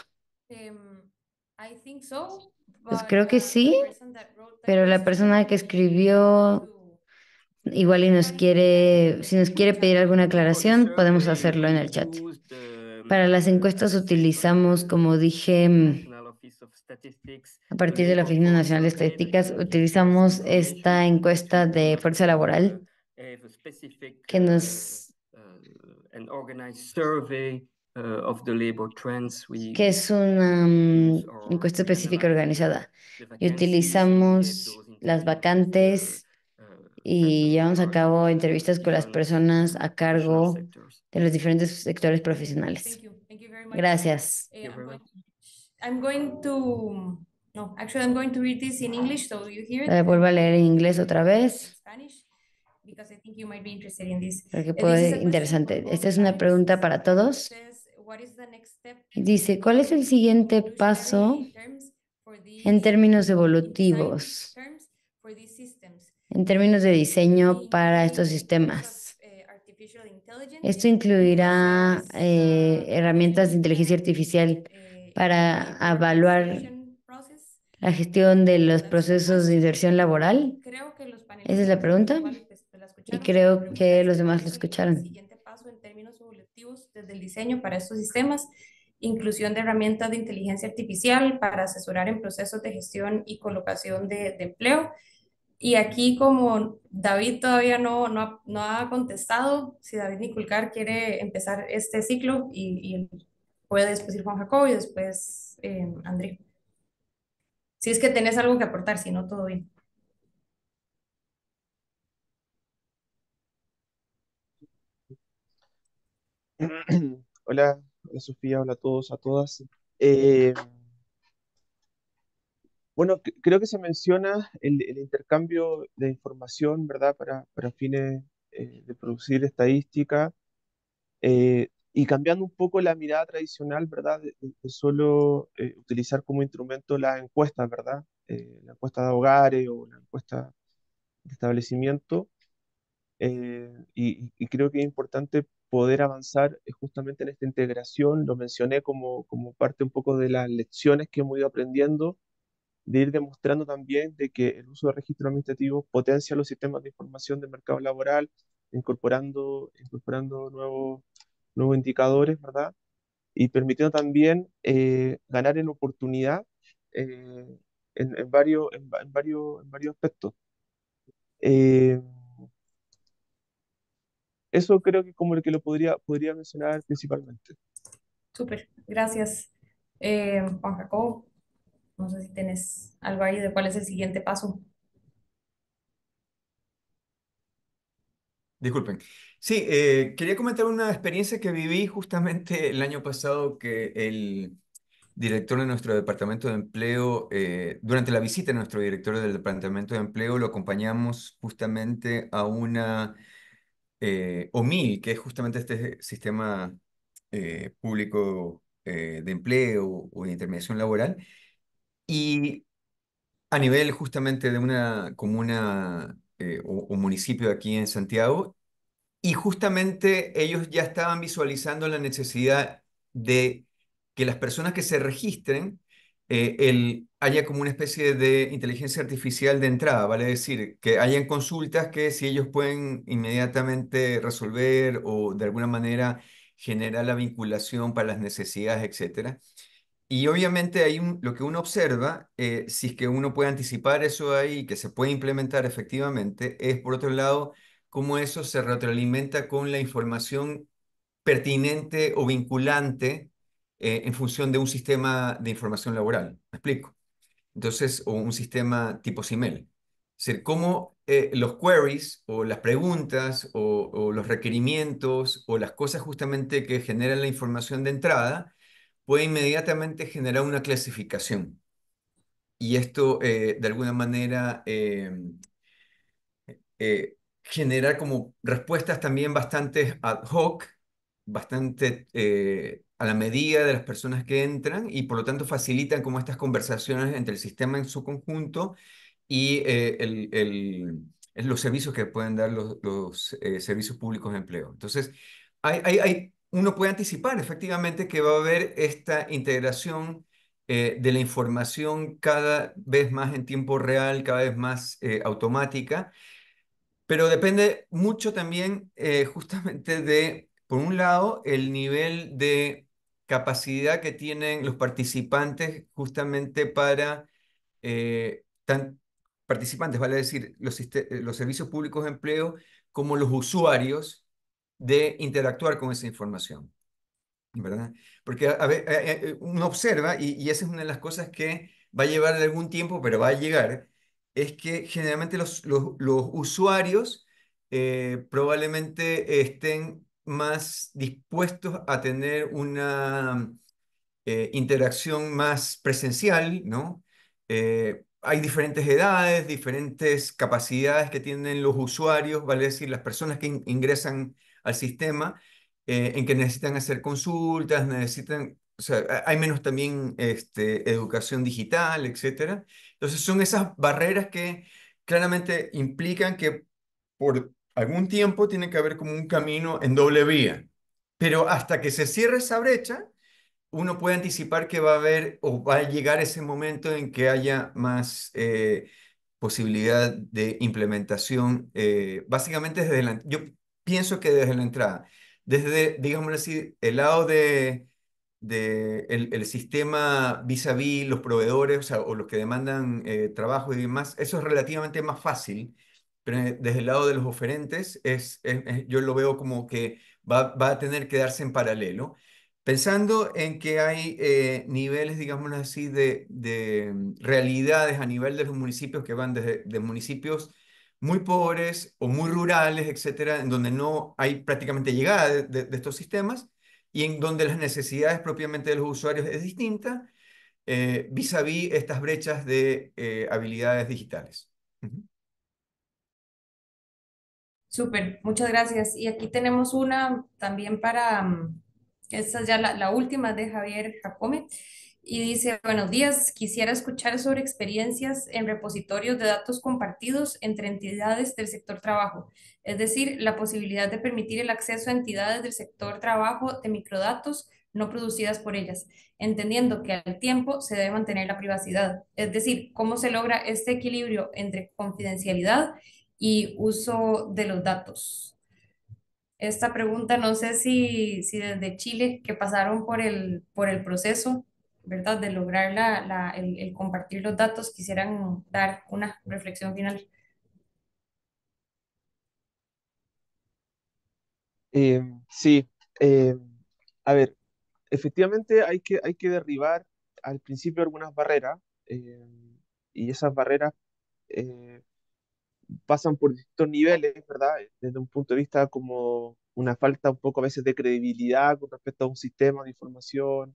I think so, Pues but creo que sí, the person that wrote the pero la question persona que escribió igual y nos quiere, si nos quiere pedir alguna For the aclaración, podemos survey, hacerlo en we el chat. use the, Para las encuestas as I said, utilizamos, como dije, National Office of Statistics, a the partir de la labor Oficina force Nacional de survey, like Estadísticas, the key utilizamos person esta information, encuesta which de do fuerza not laboral have a specific que nos, an organized survey of the labor trends. que es una encuesta We específica analyze organizada. the Y vacancies and we have utilizamos those las interviews with vacantes the y persons llevamos a charged cabo of entrevistas con las different personas a professional cargo sectors. de los diferentes sectores profesionales. Thank you very much. Gracias. You're very welcome. I'm going to, no, actually I'm going to read this in English so you hear it. Vuelvo a leer en inglés otra vez, Spanish, because I think you might be interested in this. porque This puede is a ser question interesante. for Esta both es una pregunta panelists. para todos. Says, what is the next step Y dice, ¿cuál es el siguiente paso evolutionary terms for en these, términos in design evolutivos, terms for these systems? en términos de diseño para estos Including tools of, sistemas? artificial intelligence, Esto incluirá as well as, herramientas de inteligencia artificial para evaluar insertion process. la gestión de los That's the procesos de question. inserción laboral. Creo que los Esa es la panelistas pregunta. igual, pues, la Y escucharon. creo La pregunta que es, los demás ¿cuál lo es el escucharon. siguiente paso en términos evolutivos desde el diseño para estos sistemas? Inclusión de herramientas de inteligencia artificial para asesorar en procesos de gestión y colocación de empleo. Y aquí, como David todavía no ha contestado, si David Niculcar quiere empezar este ciclo y puede después ir Juan Jacobo y después André. Si es que tenés algo que aportar, si no, todo bien. Hola, hola Sofía, hola a todos, a todas. Eh, bueno, creo que se menciona el intercambio de información, ¿verdad? Para fines de producir estadística y cambiando un poco la mirada tradicional, ¿verdad? De solo utilizar como instrumento las encuestas, ¿verdad? La encuesta de hogares o la encuesta de establecimiento. Y creo que es importante poder avanzar justamente en esta integración. Lo mencioné como parte un poco de las lecciones que hemos ido aprendiendo, de ir demostrando también de que el uso de registro administrativo potencia los sistemas de información del mercado laboral, incorporando nuevos indicadores, ¿verdad? Y permitiendo también ganar en oportunidad eh, en varios aspectos. Eh, Eso creo que como el que lo podría mencionar principalmente. Súper, gracias. Juan Jacobo, no sé si tenés algo ahí de cuál es el siguiente paso. Disculpen. Sí, quería comentar una experiencia que viví justamente el año pasado que el director de nuestro departamento de empleo, durante la visita de nuestro director del departamento de empleo, lo acompañamos justamente a una OMIL, que es justamente este sistema público de empleo o de intermediación laboral, y a nivel justamente de una comuna o municipio aquí en Santiago. Y justamente ellos ya estaban visualizando la necesidad de que las personas que se registren, haya como una especie de inteligencia artificial de entrada, vale decir, que hayan consultas que si ellos pueden inmediatamente resolver o de alguna manera generar la vinculación para las necesidades, etcétera. Y obviamente lo que uno observa, si es que uno puede anticipar eso ahí, que se puede implementar efectivamente, es por otro lado cómo eso se retroalimenta con la información pertinente o vinculante en función de un sistema de información laboral. ¿Me explico? Entonces, o un sistema tipo CIMEL. Es decir, cómo los queries o las preguntas o los requerimientos o las cosas justamente que generan la información de entrada puede inmediatamente generar una clasificación. Y esto, de alguna manera, generar como respuestas también bastante ad hoc, bastante a la medida de las personas que entran y por lo tanto facilitan como estas conversaciones entre el sistema en su conjunto y los servicios que pueden dar los servicios públicos de empleo. Entonces, uno puede anticipar efectivamente que va a haber esta integración de la información cada vez más en tiempo real, cada vez más automática, pero depende mucho también justamente de, por un lado, el nivel de capacidad que tienen los participantes justamente para participantes, vale decir, los servicios públicos de empleo, como los usuarios de interactuar con esa información, ¿verdad? Porque a ver, uno observa, y esa es una de las cosas que va a llevar algún tiempo, pero va a llegar, es que generalmente los usuarios probablemente estén más dispuestos a tener una interacción más presencial, ¿no? Hay diferentes edades, diferentes capacidades que tienen los usuarios, vale decir, las personas que ingresan al sistema, en que necesitan hacer consultas, necesitan, o sea, hay menos también educación digital, etcétera. Entonces son esas barreras que claramente implican que por algún tiempo tiene que haber como un camino en doble vía. Pero hasta que se cierre esa brecha, uno puede anticipar que va a haber o va a llegar ese momento en que haya más posibilidad de implementación, básicamente yo pienso que desde la entrada, desde, digámoslo así, el lado de el sistema vis a vis los proveedores, o sea, o los que demandan trabajo y demás, eso es relativamente más fácil, pero desde el lado de los oferentes, yo lo veo como que va a tener que darse en paralelo. Pensando en que hay niveles, digámoslo así, de realidades a nivel de los municipios que van desde de municipios muy pobres o muy rurales, etcétera, en donde no hay prácticamente llegada de estos sistemas y en donde las necesidades propiamente de los usuarios es distinta, vis a vis estas brechas de habilidades digitales. Ujú. Súper, muchas gracias. Y aquí tenemos una también para, esta es ya la última de Javier Jacome, y dice, buenos días, quisiera escuchar sobre experiencias en repositorios de datos compartidos entre entidades del sector trabajo, es decir, la posibilidad de permitir el acceso a entidades del sector trabajo de microdatos no producidas por ellas, entendiendo que al tiempo se debe mantener la privacidad. Es decir, cómo se logra este equilibrio entre confidencialidad y uso de los datos. Esta pregunta no sé si desde Chile, que pasaron por el proceso, ¿verdad? De lograr el compartir los datos, quisieran dar una reflexión final. Sí, eh, a ver, efectivamente hay que derribar al principio algunas barreras, eh, y esas barreras eh, pasan por distintos niveles, ¿verdad? Desde un punto de vista como una falta un poco a veces de credibilidad con respecto a un sistema de información,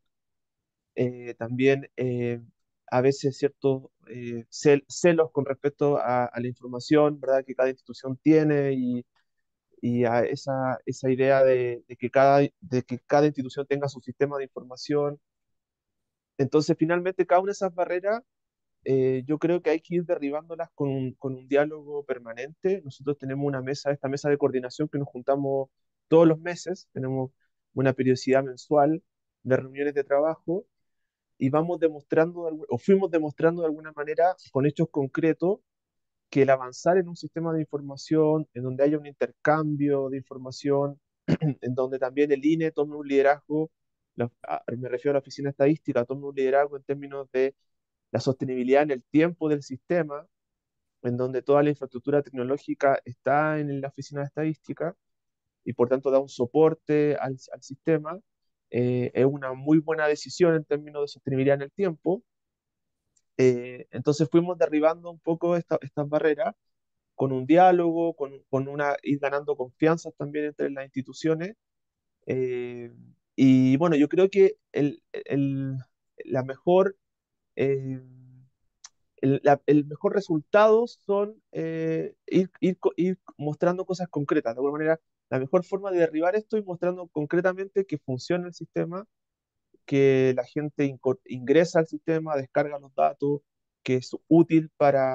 también a veces ciertos celos con respecto a la información, ¿verdad? Que cada institución tiene y a esa idea de que cada institución tenga su sistema de información. Entonces, finalmente, cada una de esas barreras yo creo que hay que ir derribándolas con un diálogo permanente. Nosotros tenemos una mesa, esta mesa de coordinación que nos juntamos todos los meses, tenemos una periodicidad mensual de reuniones de trabajo y vamos demostrando, o fuimos demostrando de alguna manera con hechos concretos que el avanzar en un sistema de información, en donde haya un intercambio de información, en donde también el INE tome un liderazgo, me refiero a la oficina estadística, tome un liderazgo en términos de la sostenibilidad en el tiempo del sistema, en donde toda la infraestructura tecnológica está en la oficina de estadística y por tanto da un soporte al sistema, es una muy buena decisión en términos de sostenibilidad en el tiempo. Entonces fuimos derribando un poco estas barreras con un diálogo, ir ganando confianza también entre las instituciones. eh, y bueno, yo creo que la mejor eh, el mejor resultado son ir mostrando cosas concretas. De alguna manera, la mejor forma de derribar esto es mostrando concretamente que funciona el sistema, que la gente ingresa al sistema, descarga los datos, que es útil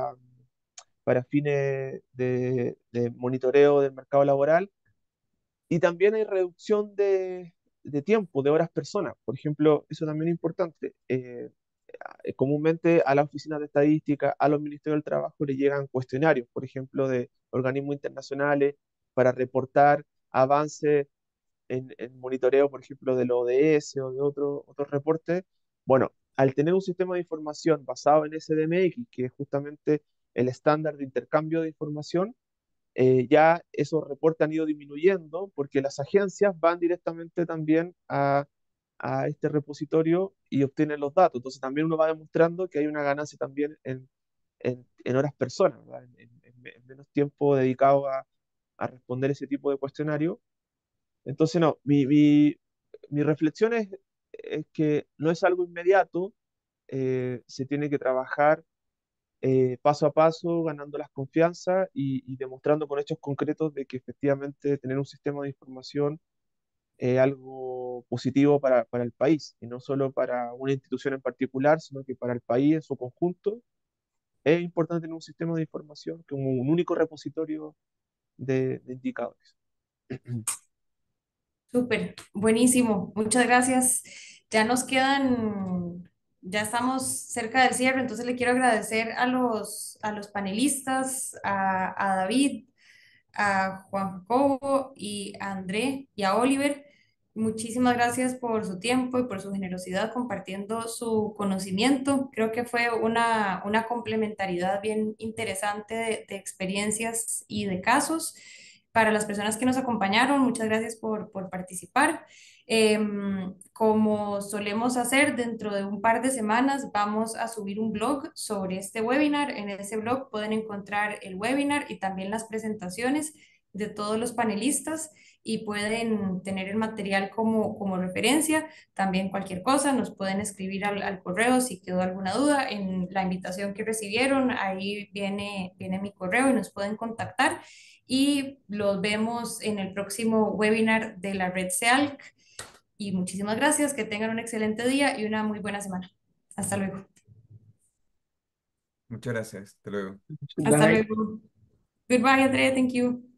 para fines de monitoreo del mercado laboral. Y también hay reducción de tiempo, de horas personas. Por ejemplo, eso también es importante. Comúnmente a las oficinas de estadística, a los ministerios del trabajo le llegan cuestionarios, por ejemplo, de organismos internacionales para reportar avances en monitoreo, por ejemplo, del ODS o de otros reportes. Bueno, al tener un sistema de información basado en SDMX, que es justamente el estándar de intercambio de información, ya esos reportes han ido disminuyendo porque las agencias van directamente también a este repositorio y obtienen los datos. Entonces también uno va demostrando que hay una ganancia también en horas personas, ¿verdad? En menos tiempo dedicado a responder ese tipo de cuestionario. Entonces, no, mi reflexión es que no es algo inmediato, se tiene que trabajar paso a paso, ganando las confianzas y demostrando con hechos concretos de que efectivamente tener un sistema de información es algo positivo para el país, y no solo para una institución en particular, sino que para el país en su conjunto. Es importante tener un sistema de información como un único repositorio de indicadores. Súper, buenísimo, muchas gracias. Ya nos quedan, ya estamos cerca del cierre, entonces le quiero agradecer a los panelistas, a David, a Juan Jacobo y a André y a Oliver. Muchísimas gracias por su tiempo y por su generosidad compartiendo su conocimiento. Creo que fue una complementariedad bien interesante de experiencias y de casos. Para las personas que nos acompañaron, muchas gracias por participar. Como solemos hacer, dentro de un par de semanas vamos a subir un blog sobre este webinar. En ese blog pueden encontrar el webinar y también las presentaciones de todos los panelistas y pueden tener el material como referencia. También cualquier cosa nos pueden escribir al correo si quedó alguna duda. En la invitación que recibieron, ahí viene mi correo y nos pueden contactar. Y los vemos en el próximo webinar de la red SEALC. Y muchísimas gracias, que tengan un excelente día y una muy buena semana. Hasta luego. Muchas gracias. Hasta luego. Hasta Bye. luego. Goodbye, Andrea. Thank you.